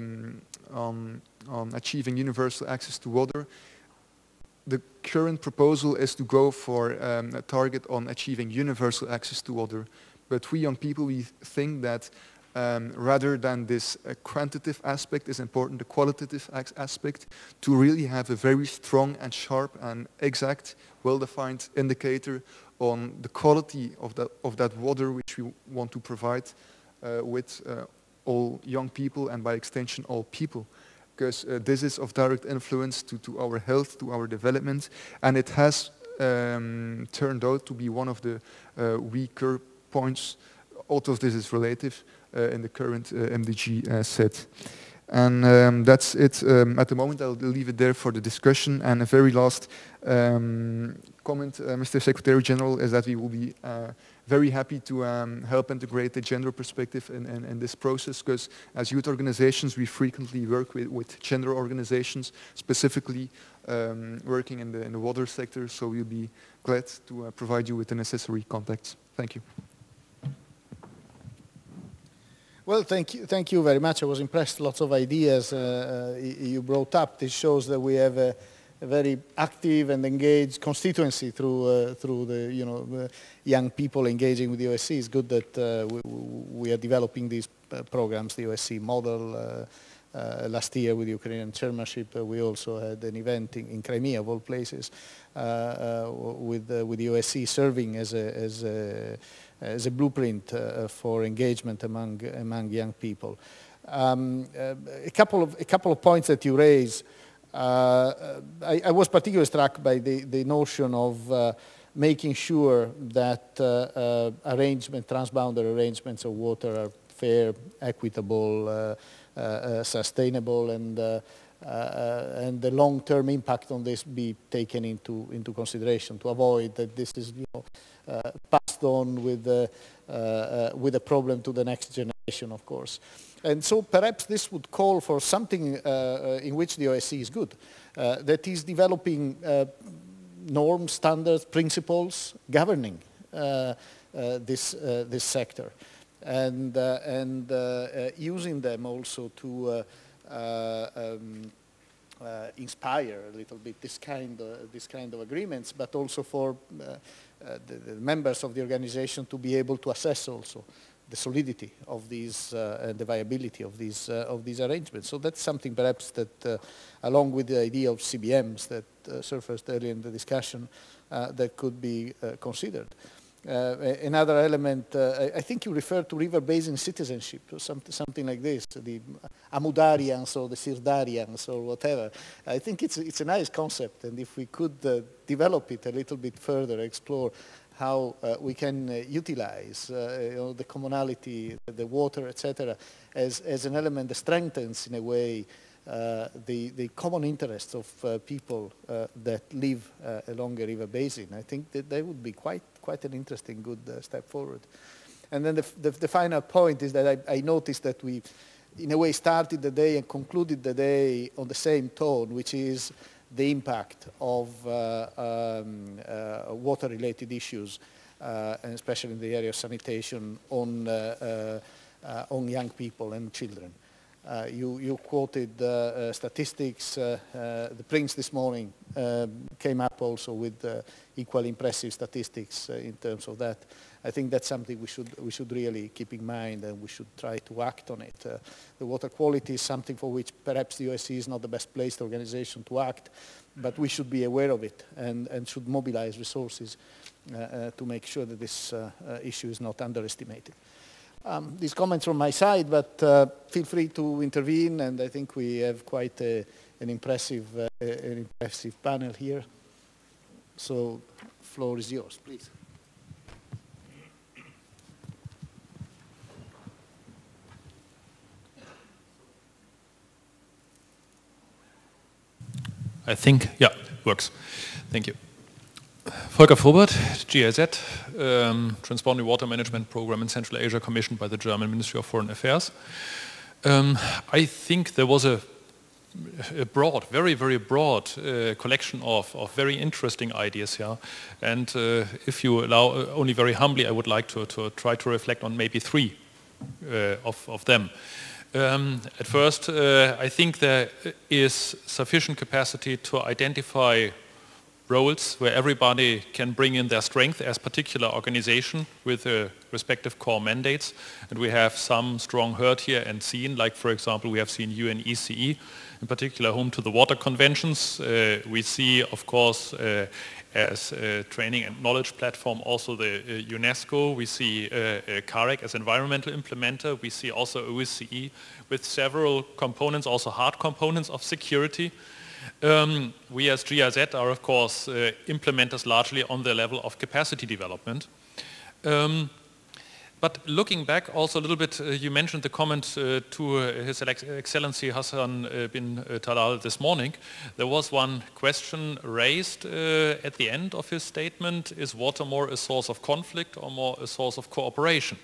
achieving universal access to water, the current proposal is to go for a target on achieving universal access to water. But we young people, we think that rather than this quantitative aspect is important, the qualitative aspect, to really have a very strong and sharp and exact, well-defined indicator on the quality of that water which we want to provide with all young people and by extension all people. Because this is of direct influence to our health, to our development, and it has turned out to be one of the weaker points, although this is relative, in the current MDG set. And that's it. At the moment, I'll leave it there for the discussion. And a very last comment, Mr. Secretary General, is that we will be very happy to help integrate the gender perspective in this process, because as youth organizations, we frequently work with gender organizations, specifically working in the water sector. So we'll be glad to provide you with the necessary contacts. Thank you. Well, thank you very much. I was impressed. Lots of ideas you brought up. This shows that we have a very active and engaged constituency through the young people engaging with the OSCE. It's good that we are developing these programs, the OSCE model. Last year with the Ukrainian chairmanship, we also had an event in Crimea, of all places, with the OSCE serving as a blueprint for engagement among young people. A couple of points that you raise. I was particularly struck by the notion of making sure that transboundary arrangements of water are fair, equitable, sustainable, and the long-term impact on this be taken into consideration to avoid that this is passed on with a problem to the next generation, of course. And so perhaps this would call for something in which the OSCE is good, that is developing norms, standards, principles governing this sector, and using them also to inspire a little bit this kind of agreements, but also for the members of the organization to be able to assess also the solidity of these and the viability of these arrangements. So that's something perhaps that, along with the idea of CBMs that surfaced earlier in the discussion, that could be considered. Another element, I think you referred to river basin citizenship, or something like this, the Amudarians or the Sirdarians or whatever. I think it's a nice concept, and if we could develop it a little bit further, explore how we can utilize the commonality, the water, etc., as an element that strengthens, in a way, the common interests of people that live along a river basin. I think that would be quite an interesting, good step forward. And then the final point is that I noticed that we, in a way, started the day and concluded the day on the same tone, which is the impact of water-related issues, and especially in the area of sanitation, on young people and children. You quoted statistics. The Prince this morning came up also with equally impressive statistics in terms of that. I think that's something we should really keep in mind, and we should try to act on it. The water quality is something for which perhaps the OSCE is not the best placed organization to act, but we should be aware of it and should mobilize resources to make sure that this issue is not underestimated. These comments from my side, but feel free to intervene, and I think we have quite an impressive panel here. So, floor is yours, please. I think, yeah, works. Thank you. Volker Frobert, GIZ, Transboundary Water Management Program in Central Asia, commissioned by the German Ministry of Foreign Affairs. I think there was a broad, very, very broad collection of very interesting ideas here. And if you allow, only very humbly, I would like to try to reflect on maybe three of them. At first, I think there is sufficient capacity to identify roles where everybody can bring in their strength as particular organization with respective core mandates. And we have some strong heard here and seen, like for example, we have seen UNESCO-IHE, in particular home to the water conventions. We see, of course, as a training and knowledge platform, also the UNESCO. We see CAREC as environmental implementer. We see also OSCE with several components, also hard components of security. We as GIZ are, of course, implementers largely on the level of capacity development. But looking back also a little bit, you mentioned the comment to His Excellency Hassan bin Talal this morning. There was one question raised at the end of his statement: is water more a source of conflict or more a source of cooperation?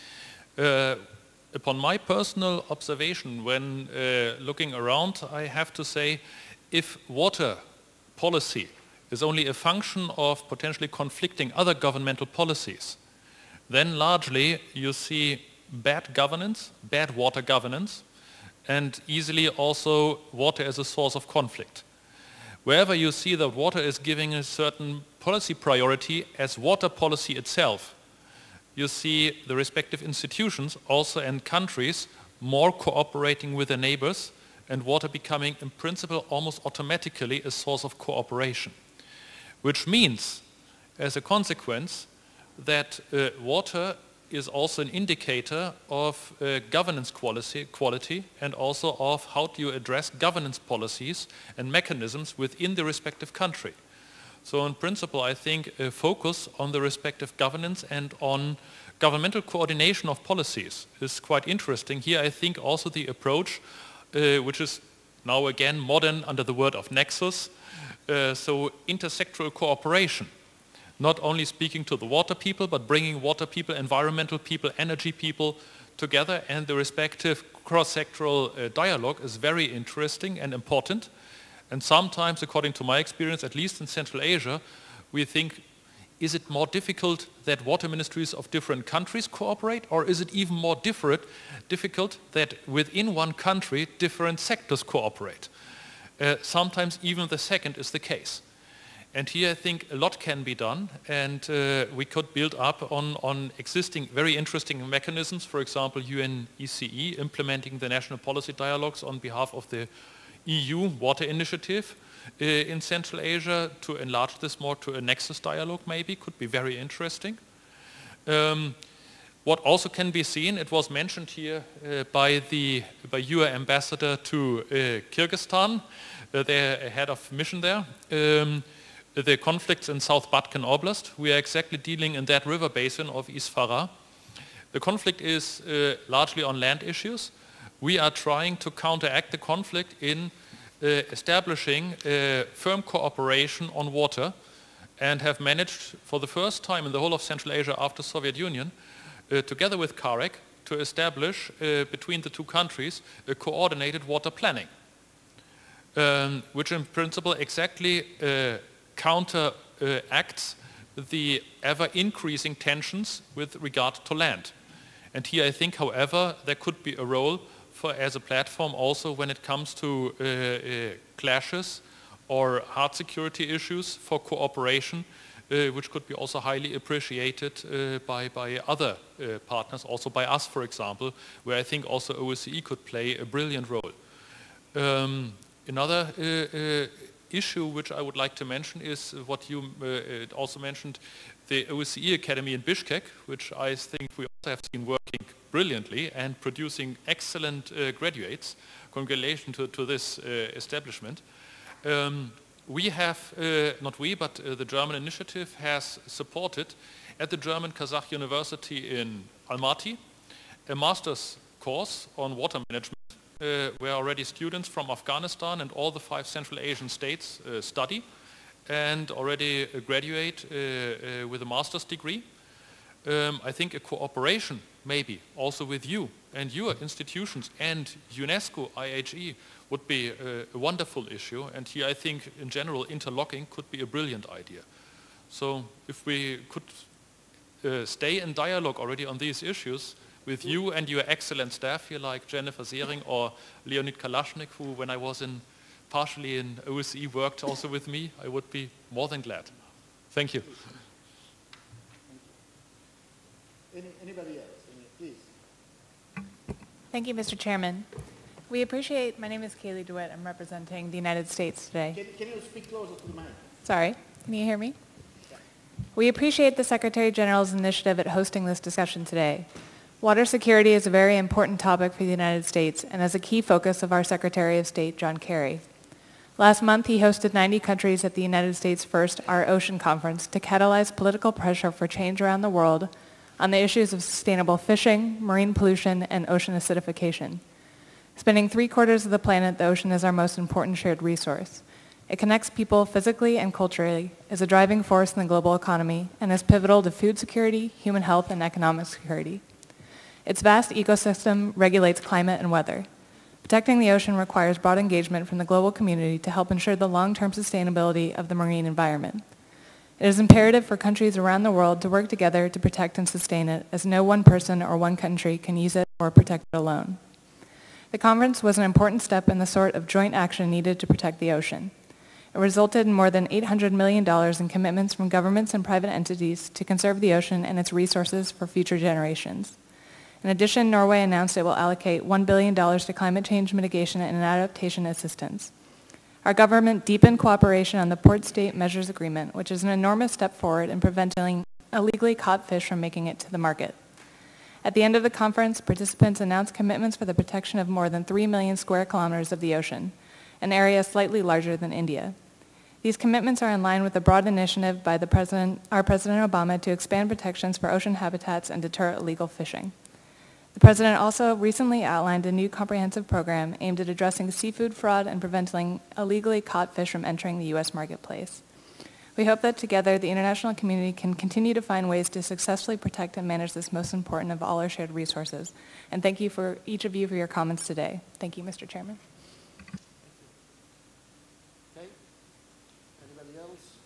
Upon my personal observation when looking around, I have to say, if water policy is only a function of potentially conflicting other governmental policies, then largely you see bad governance, bad water governance, and easily also water as a source of conflict. Wherever you see that water is giving a certain policy priority as water policy itself, you see the respective institutions also and countries more cooperating with their neighbors, and water becoming in principle almost automatically a source of cooperation. Which means, as a consequence, that water is also an indicator of governance quality and also of how do you address governance policies and mechanisms within the respective country. So in principle, I think a focus on the respective governance and on governmental coordination of policies is quite interesting. Here I think also the approach, which is now again modern under the word of nexus, so intersectoral cooperation. Not only speaking to the water people, but bringing water people, environmental people, energy people together, and the respective cross-sectoral dialogue is very interesting and important. And sometimes, according to my experience, at least in Central Asia, we think, is it more difficult that water ministries of different countries cooperate, or is it even more difficult that within one country different sectors cooperate? Sometimes even the second is the case. And here I think a lot can be done, and we could build up on existing very interesting mechanisms, for example UNESCO-IHE implementing the national policy dialogues on behalf of the EU Water Initiative in Central Asia. To enlarge this more to a nexus dialogue maybe could be very interesting. What also can be seen, it was mentioned here by your ambassador to Kyrgyzstan, the head of mission there, the conflicts in South Batken Oblast. We are exactly dealing in that river basin of Isfara. The conflict is largely on land issues. We are trying to counteract the conflict in establishing firm cooperation on water, and have managed for the first time in the whole of Central Asia after Soviet Union, together with CAREC, to establish between the two countries a coordinated water planning, which in principle exactly counteracts the ever-increasing tensions with regard to land. And here I think, however, there could be a role for as a platform also when it comes to clashes or hard security issues for cooperation, which could be also highly appreciated by other partners, also by us, for example, where I think also OSCE could play a brilliant role. Another issue which I would like to mention is what you also mentioned, the OSCE Academy in Bishkek, which I think we also have seen working brilliantly and producing excellent graduates. Congratulations to this establishment. We have, not we, but the German initiative has supported at the German Kazakh University in Almaty a master's course on water management, where already students from Afghanistan and all the 5 Central Asian states study and already graduate with a master's degree. I think a cooperation maybe also with you and your institutions and UNESCO-IHE would be a wonderful issue, and here I think in general interlocking could be a brilliant idea. So if we could stay in dialogue already on these issues with you and your excellent staff here like Jennifer Sehring or Leonid Kalashnik, who when I was in partially in OSCE worked also with me, I would be more than glad. Thank you. Anybody else? Please. Thank you, Mr. Chairman. We appreciate, my name is Kaylee DeWitt. I'm representing the United States today. Can you speak closer to the mic? Sorry, can you hear me? Yeah. We appreciate the Secretary General's initiative at hosting this discussion today. Water security is a very important topic for the United States and is a key focus of our Secretary of State, John Kerry. Last month, he hosted 90 countries at the United States' first Our Ocean Conference to catalyze political pressure for change around the world on the issues of sustainable fishing, marine pollution, and ocean acidification. Spending 3/4 of the planet, the ocean is our most important shared resource. It connects people physically and culturally, is a driving force in the global economy, and is pivotal to food security, human health, and economic security. Its vast ecosystem regulates climate and weather. Protecting the ocean requires broad engagement from the global community to help ensure the long-term sustainability of the marine environment. It is imperative for countries around the world to work together to protect and sustain it, as no one person or one country can use it or protect it alone. The conference was an important step in the sort of joint action needed to protect the ocean. It resulted in more than $800 million in commitments from governments and private entities to conserve the ocean and its resources for future generations. In addition, Norway announced it will allocate $1 billion to climate change mitigation and adaptation assistance. Our government deepened cooperation on the Port State Measures Agreement, which is an enormous step forward in preventing illegally caught fish from making it to the market. At the end of the conference, participants announced commitments for the protection of more than 3 million square kilometers of the ocean, an area slightly larger than India. These commitments are in line with the broad initiative by our President Obama to expand protections for ocean habitats and deter illegal fishing. The President also recently outlined a new comprehensive program aimed at addressing seafood fraud and preventing illegally caught fish from entering the U.S. marketplace. We hope that together the international community can continue to find ways to successfully protect and manage this most important of all our shared resources. And thank you for each of you for your comments today. Thank you, Mr. Chairman. Okay. Anybody else?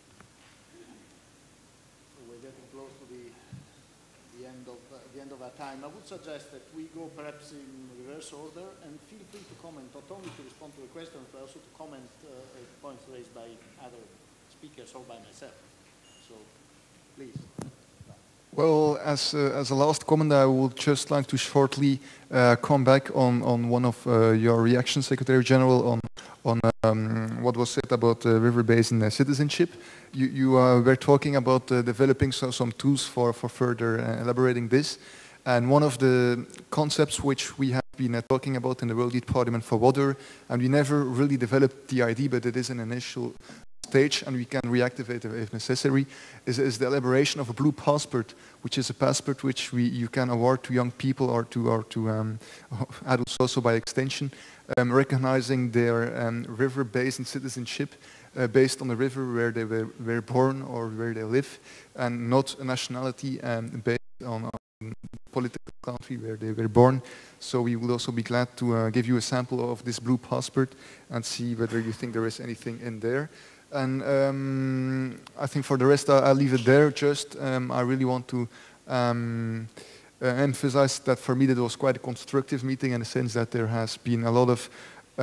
So we're getting close to the end of our time. I would suggest that we go perhaps in reverse order and feel free to comment, not only to respond to the question, but also to comment points raised by other speakers or by myself. So, please. Well, as a last comment, I would just like to shortly come back on one of your reactions, Secretary General, on what was said about river basin citizenship. You were talking about developing some tools for further elaborating this. And one of the concepts which we have been talking about in the World Youth Parliament for Water, and we never really developed the idea, but it is an initial stage and we can reactivate it if necessary, is the elaboration of a blue passport, which is a passport which you can award to young people or to adults also by extension, recognizing their river basin citizenship based on the river where they were born or where they live, and not a nationality based on political country where they were born. So we will also be glad to give you a sample of this blue passport and see whether you think there is anything in there. And I think for the rest I'll leave it there. Just I really want to emphasize that for me that was quite a constructive meeting in the sense that there has been a lot of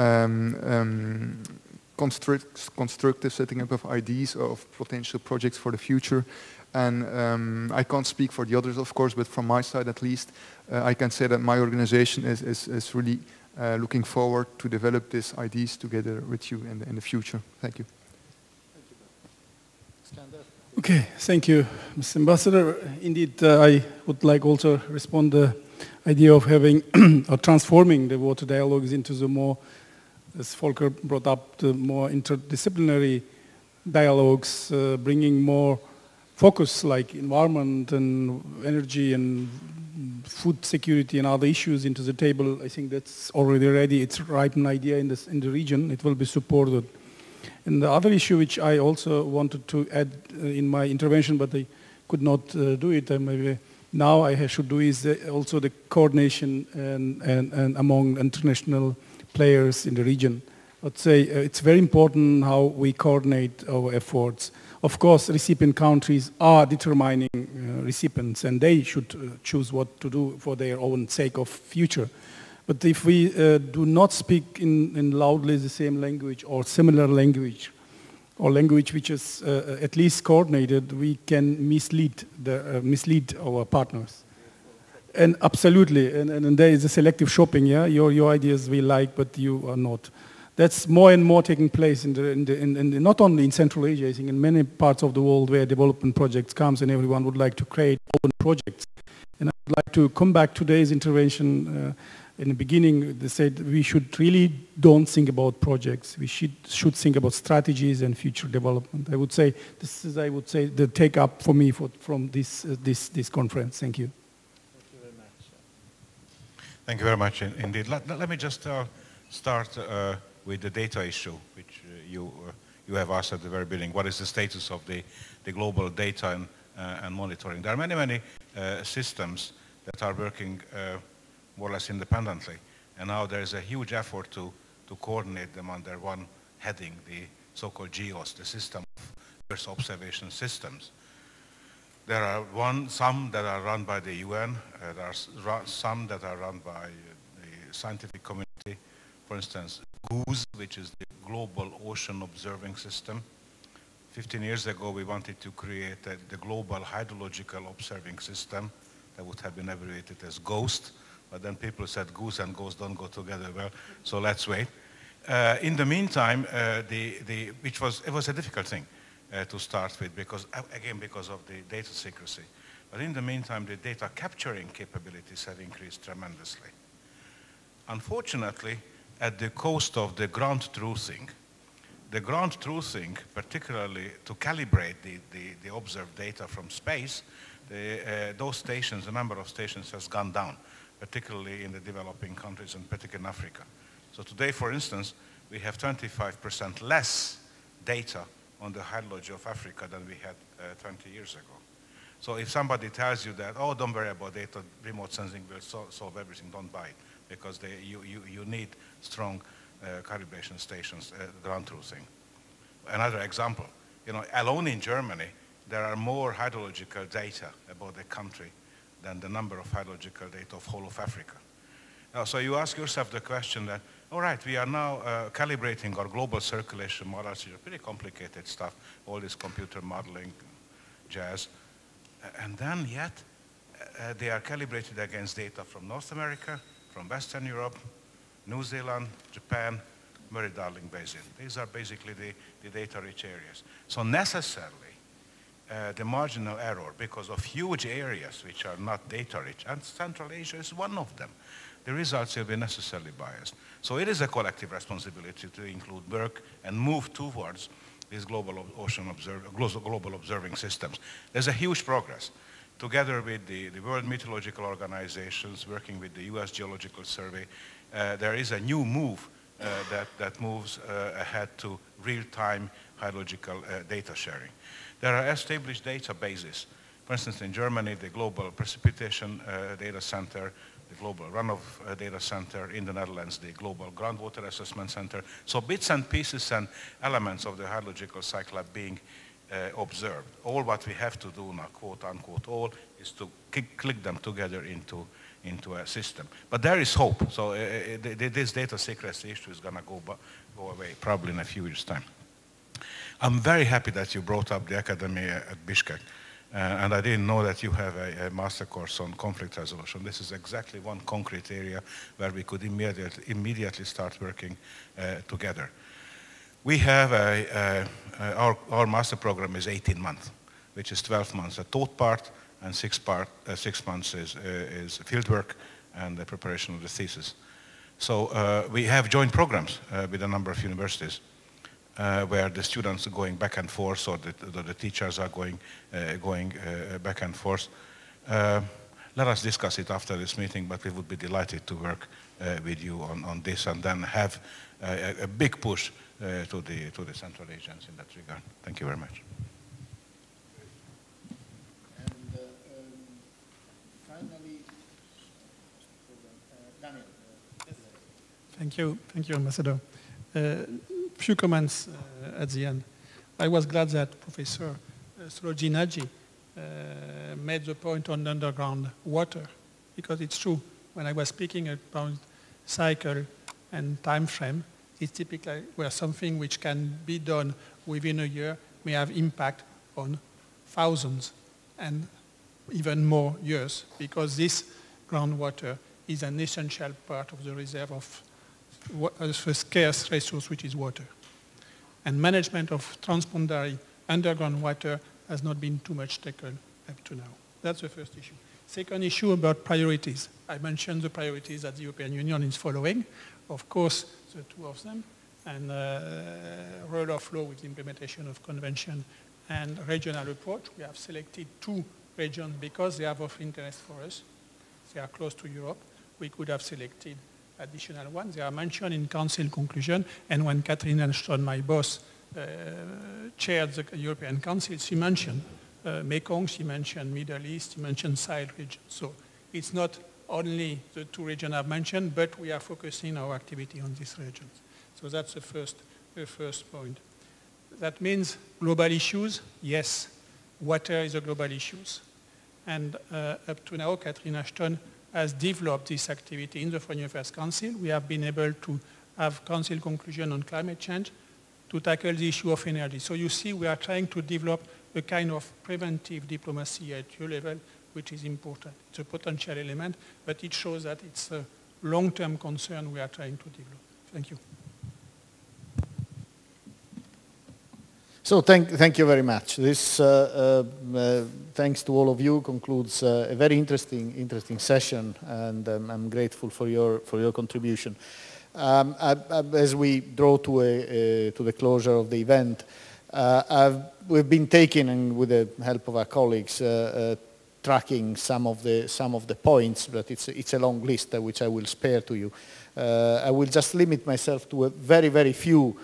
constructive setting up of ideas of potential projects for the future. And I can't speak for the others, of course, but from my side at least, I can say that my organization is really looking forward to develop these ideas together with you in the future. Thank you. Okay, thank you, Mr. Ambassador. Indeed, I would like also to respond to the idea of having or transforming the water dialogues into the more, as Volker brought up, the more interdisciplinary dialogues, bringing more focus like environment and energy and food security and other issues into the table. I think that's already ready. It's a ripened idea in the region. It will be supported. And the other issue which I also wanted to add in my intervention, but I could not do it, and maybe now I should do, is also the coordination and among international players in the region. I'd say it's very important how we coordinate our efforts. Of course, recipient countries are determining recipients, and they should choose what to do for their own sake of future. But if we do not speak in loudly the same language or similar language, or language which is at least coordinated, we can mislead our partners. And absolutely, and there is a selective shopping. Yeah, your ideas we like, but you are not. That's more and more taking place not only in Central Asia, I think in many parts of the world where development projects comes and everyone would like to create open projects. And I'd like to come back to today's intervention. In the beginning, they said we should really don't think about projects. We should think about strategies and future development. I would say this is, the take up for me from this conference. Thank you. Thank you very much. Thank you very much indeed. Let me just start with the data issue, which you have asked at the very beginning. What is the status of the global data and monitoring? There are many systems that are working more or less independently, and now there is a huge effort to coordinate them under one heading, the so-called GEOS, the System of Earth Observation Systems. There are some that are run by the UN, there are some that are run by the scientific community. For instance, GOOS, which is the Global Ocean Observing System. 15 years ago, we wanted to create the Global Hydrological Observing System that would have been abbreviated as GHOST, but then people said goose and ghost don't go together well, so let's wait. In the meantime, it was a difficult thing to start with, because of the data secrecy. But in the meantime, the data capturing capabilities have increased tremendously. Unfortunately, at the cost of the ground truthing, particularly to calibrate the observed data from space, those stations, the number of stations has gone down, particularly in the developing countries and particularly in Africa. So today, for instance, we have 25% less data on the hydrology of Africa than we had 20 years ago. So if somebody tells you that, oh, don't worry about data, remote sensing will solve everything, don't buy it, because you need strong calibration stations, ground truthing. Another example, alone in Germany, there are more hydrological data about the country than the number of hydrological data of whole of Africa. Now, so you ask yourself the question that, all right, we are now calibrating our global circulation models, which are pretty complicated stuff, all this computer modeling, jazz, and then yet they are calibrated against data from North America, from Western Europe, New Zealand, Japan, Murray-Darling Basin. These are basically the data-rich areas. So necessarily, the marginal error, because of huge areas which are not data-rich, and Central Asia is one of them, the results will be necessarily biased. So it is a collective responsibility to include work and move towards these global observing systems. There's a huge progress. Together with the World Meteorological Organizations, working with the US Geological Survey, there is a new move that moves ahead to real-time hydrological data sharing. There are established databases. For instance, in Germany, the Global Precipitation Data Center, the Global Runoff Data Center, in the Netherlands, the Global Groundwater Assessment Center. So bits and pieces and elements of the hydrological cycle are being observed. All what we have to do now, quote unquote, all, is to click them together into a system. But there is hope. So this data secrecy issue is going to go away probably in a few years' time. I'm very happy that you brought up the academy at Bishkek. And I didn't know that you have a master course on conflict resolution. This is exactly one concrete area where we could immediately start working together. We have our master program is 18 months, which is 12 months a taught part, and 6 months is field work and the preparation of the thesis. So we have joint programs with a number of universities where the students are going back and forth, or the teachers are going back and forth. Let us discuss it after this meeting, but we would be delighted to work with you on this, and then have a big push to the Central Asians in that regard. Thank you very much. And finally, Daniel. Thank you, Ambassador. Few comments at the end. I was glad that Professor Szöllösi-Nagy made the point on underground water, because it's true. When I was speaking about cycle and time frame is typically where something which can be done within a year may have impact on thousands and even more years, because this groundwater is an essential part of the reserve of a scarce resource, which is water. And management of transboundary underground water has not been too much taken up to now. That's the first issue. Second issue about priorities. I mentioned the priorities that the European Union is following. Of course, the two of them, and rule of law with the implementation of convention and regional approach. We have selected two regions because they are of interest for us. They are close to Europe. We could have selected additional ones. They are mentioned in Council conclusion, and when Catherine Ashton, my boss, chaired the European Council, she mentioned Mekong, she mentioned Middle East, she mentioned Sahel region. So it's not only the two regions I've mentioned, but we are focusing our activity on these regions. So that's the first point. That means global issues, yes, water is a global issue. And up to now, Catherine Ashton has developed this activity in the Foreign Affairs Council. We have been able to have council conclusion on climate change to tackle the issue of energy. So you see, we are trying to develop a kind of preventive diplomacy at your level, which is important. It's a potential element, but it shows that it's a long-term concern we are trying to develop. Thank you. So thank you very much. This, thanks to all of you, concludes a very interesting session, and I'm grateful for your contribution. As we draw to the closure of the event, we've been taking, and with the help of our colleagues, tracking some of the points, but it's a long list which I will spare to you. I will just limit myself to a very few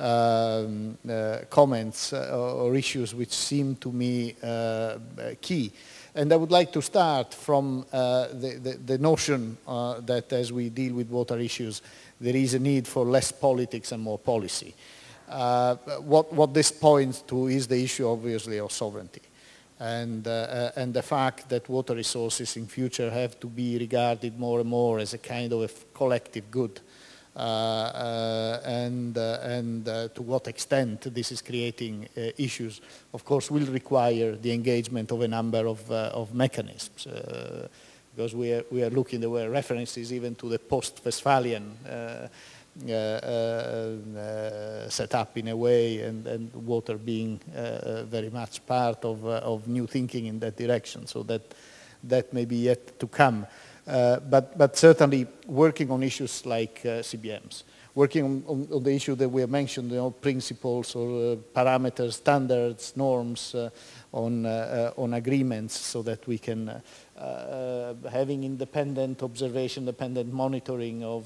comments or issues which seem to me key. And I would like to start from the notion that as we deal with water issues, there is a need for less politics and more policy. What this points to is the issue, obviously, of sovereignty. And the fact that water resources in future have to be regarded more and more as a kind of a collective good. And to what extent this is creating issues, of course, will require the engagement of a number of mechanisms. Because we are looking, there were references even to the post-Westphalian set up in a way, and water being very much part of new thinking in that direction. So that may be yet to come. But certainly working on issues like CBMs, working on the issue that we have mentioned, principles or parameters, standards, norms on agreements, so that we can having independent observation, independent monitoring of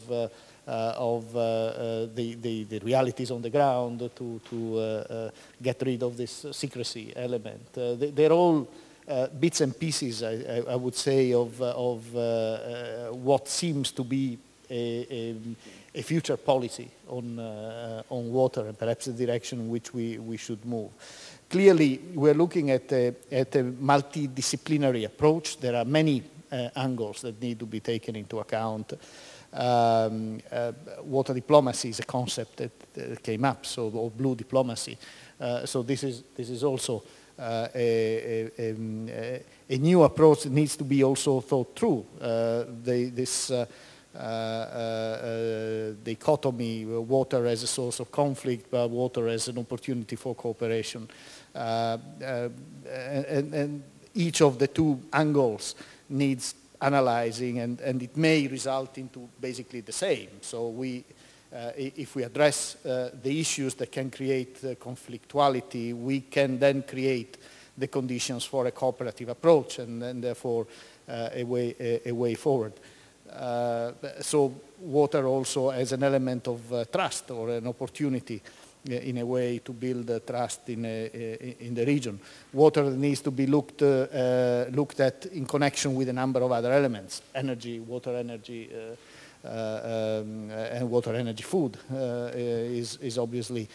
the realities on the ground to get rid of this secrecy element. They're all bits and pieces, I would say, of what seems to be a future policy on water, and perhaps the direction in which we should move. Clearly, we're looking at a multidisciplinary approach. There are many angles that need to be taken into account. Water diplomacy is a concept that came up, so or blue diplomacy. So this is also a new approach that needs to be also thought through. This dichotomy, water as a source of conflict, but water as an opportunity for cooperation. And each of the two angles needs analyzing, and it may result into basically the same. So if we address the issues that can create conflictuality, we can then create the conditions for a cooperative approach, and therefore a way forward. So water also as an element of trust, or an opportunity in a way to build trust in the region. Water needs to be looked at in connection with a number of other elements: energy, water energy, and water energy food is obviously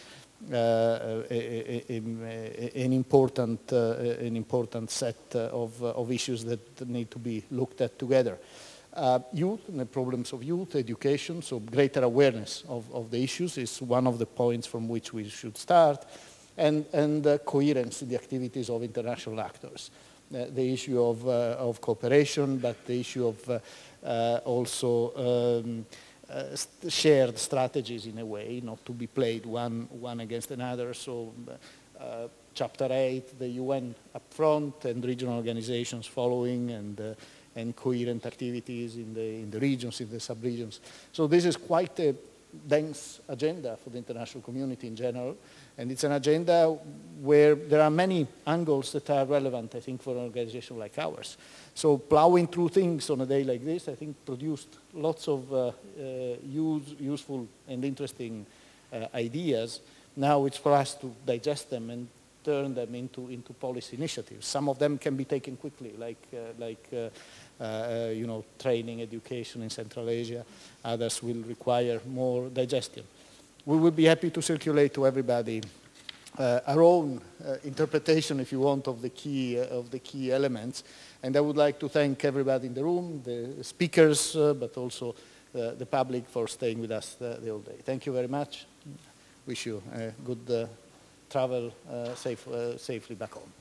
an important set of issues that need to be looked at together. Youth and the problems of youth, education, so greater awareness of the issues is one of the points from which we should start, and coherence in the activities of international actors. The issue of cooperation, but the issue of also shared strategies in a way, not to be played one against another. So Chapter 8, the UN up front and regional organizations following, and coherent activities in the regions, in the sub-regions. So this is quite a dense agenda for the international community in general, and it's an agenda where there are many angles that are relevant, I think, for an organization like ours. So plowing through things on a day like this, I think, produced lots of useful and interesting ideas. Now it's for us to digest them and turn them into policy initiatives. Some of them can be taken quickly, like you know, training, education in Central Asia. Others will require more digestion. We will be happy to circulate to everybody our own interpretation, if you want, of the key elements. And I would like to thank everybody in the room, the speakers, but also the public for staying with us the whole day. Thank you very much. Wish you a good travel safely back home.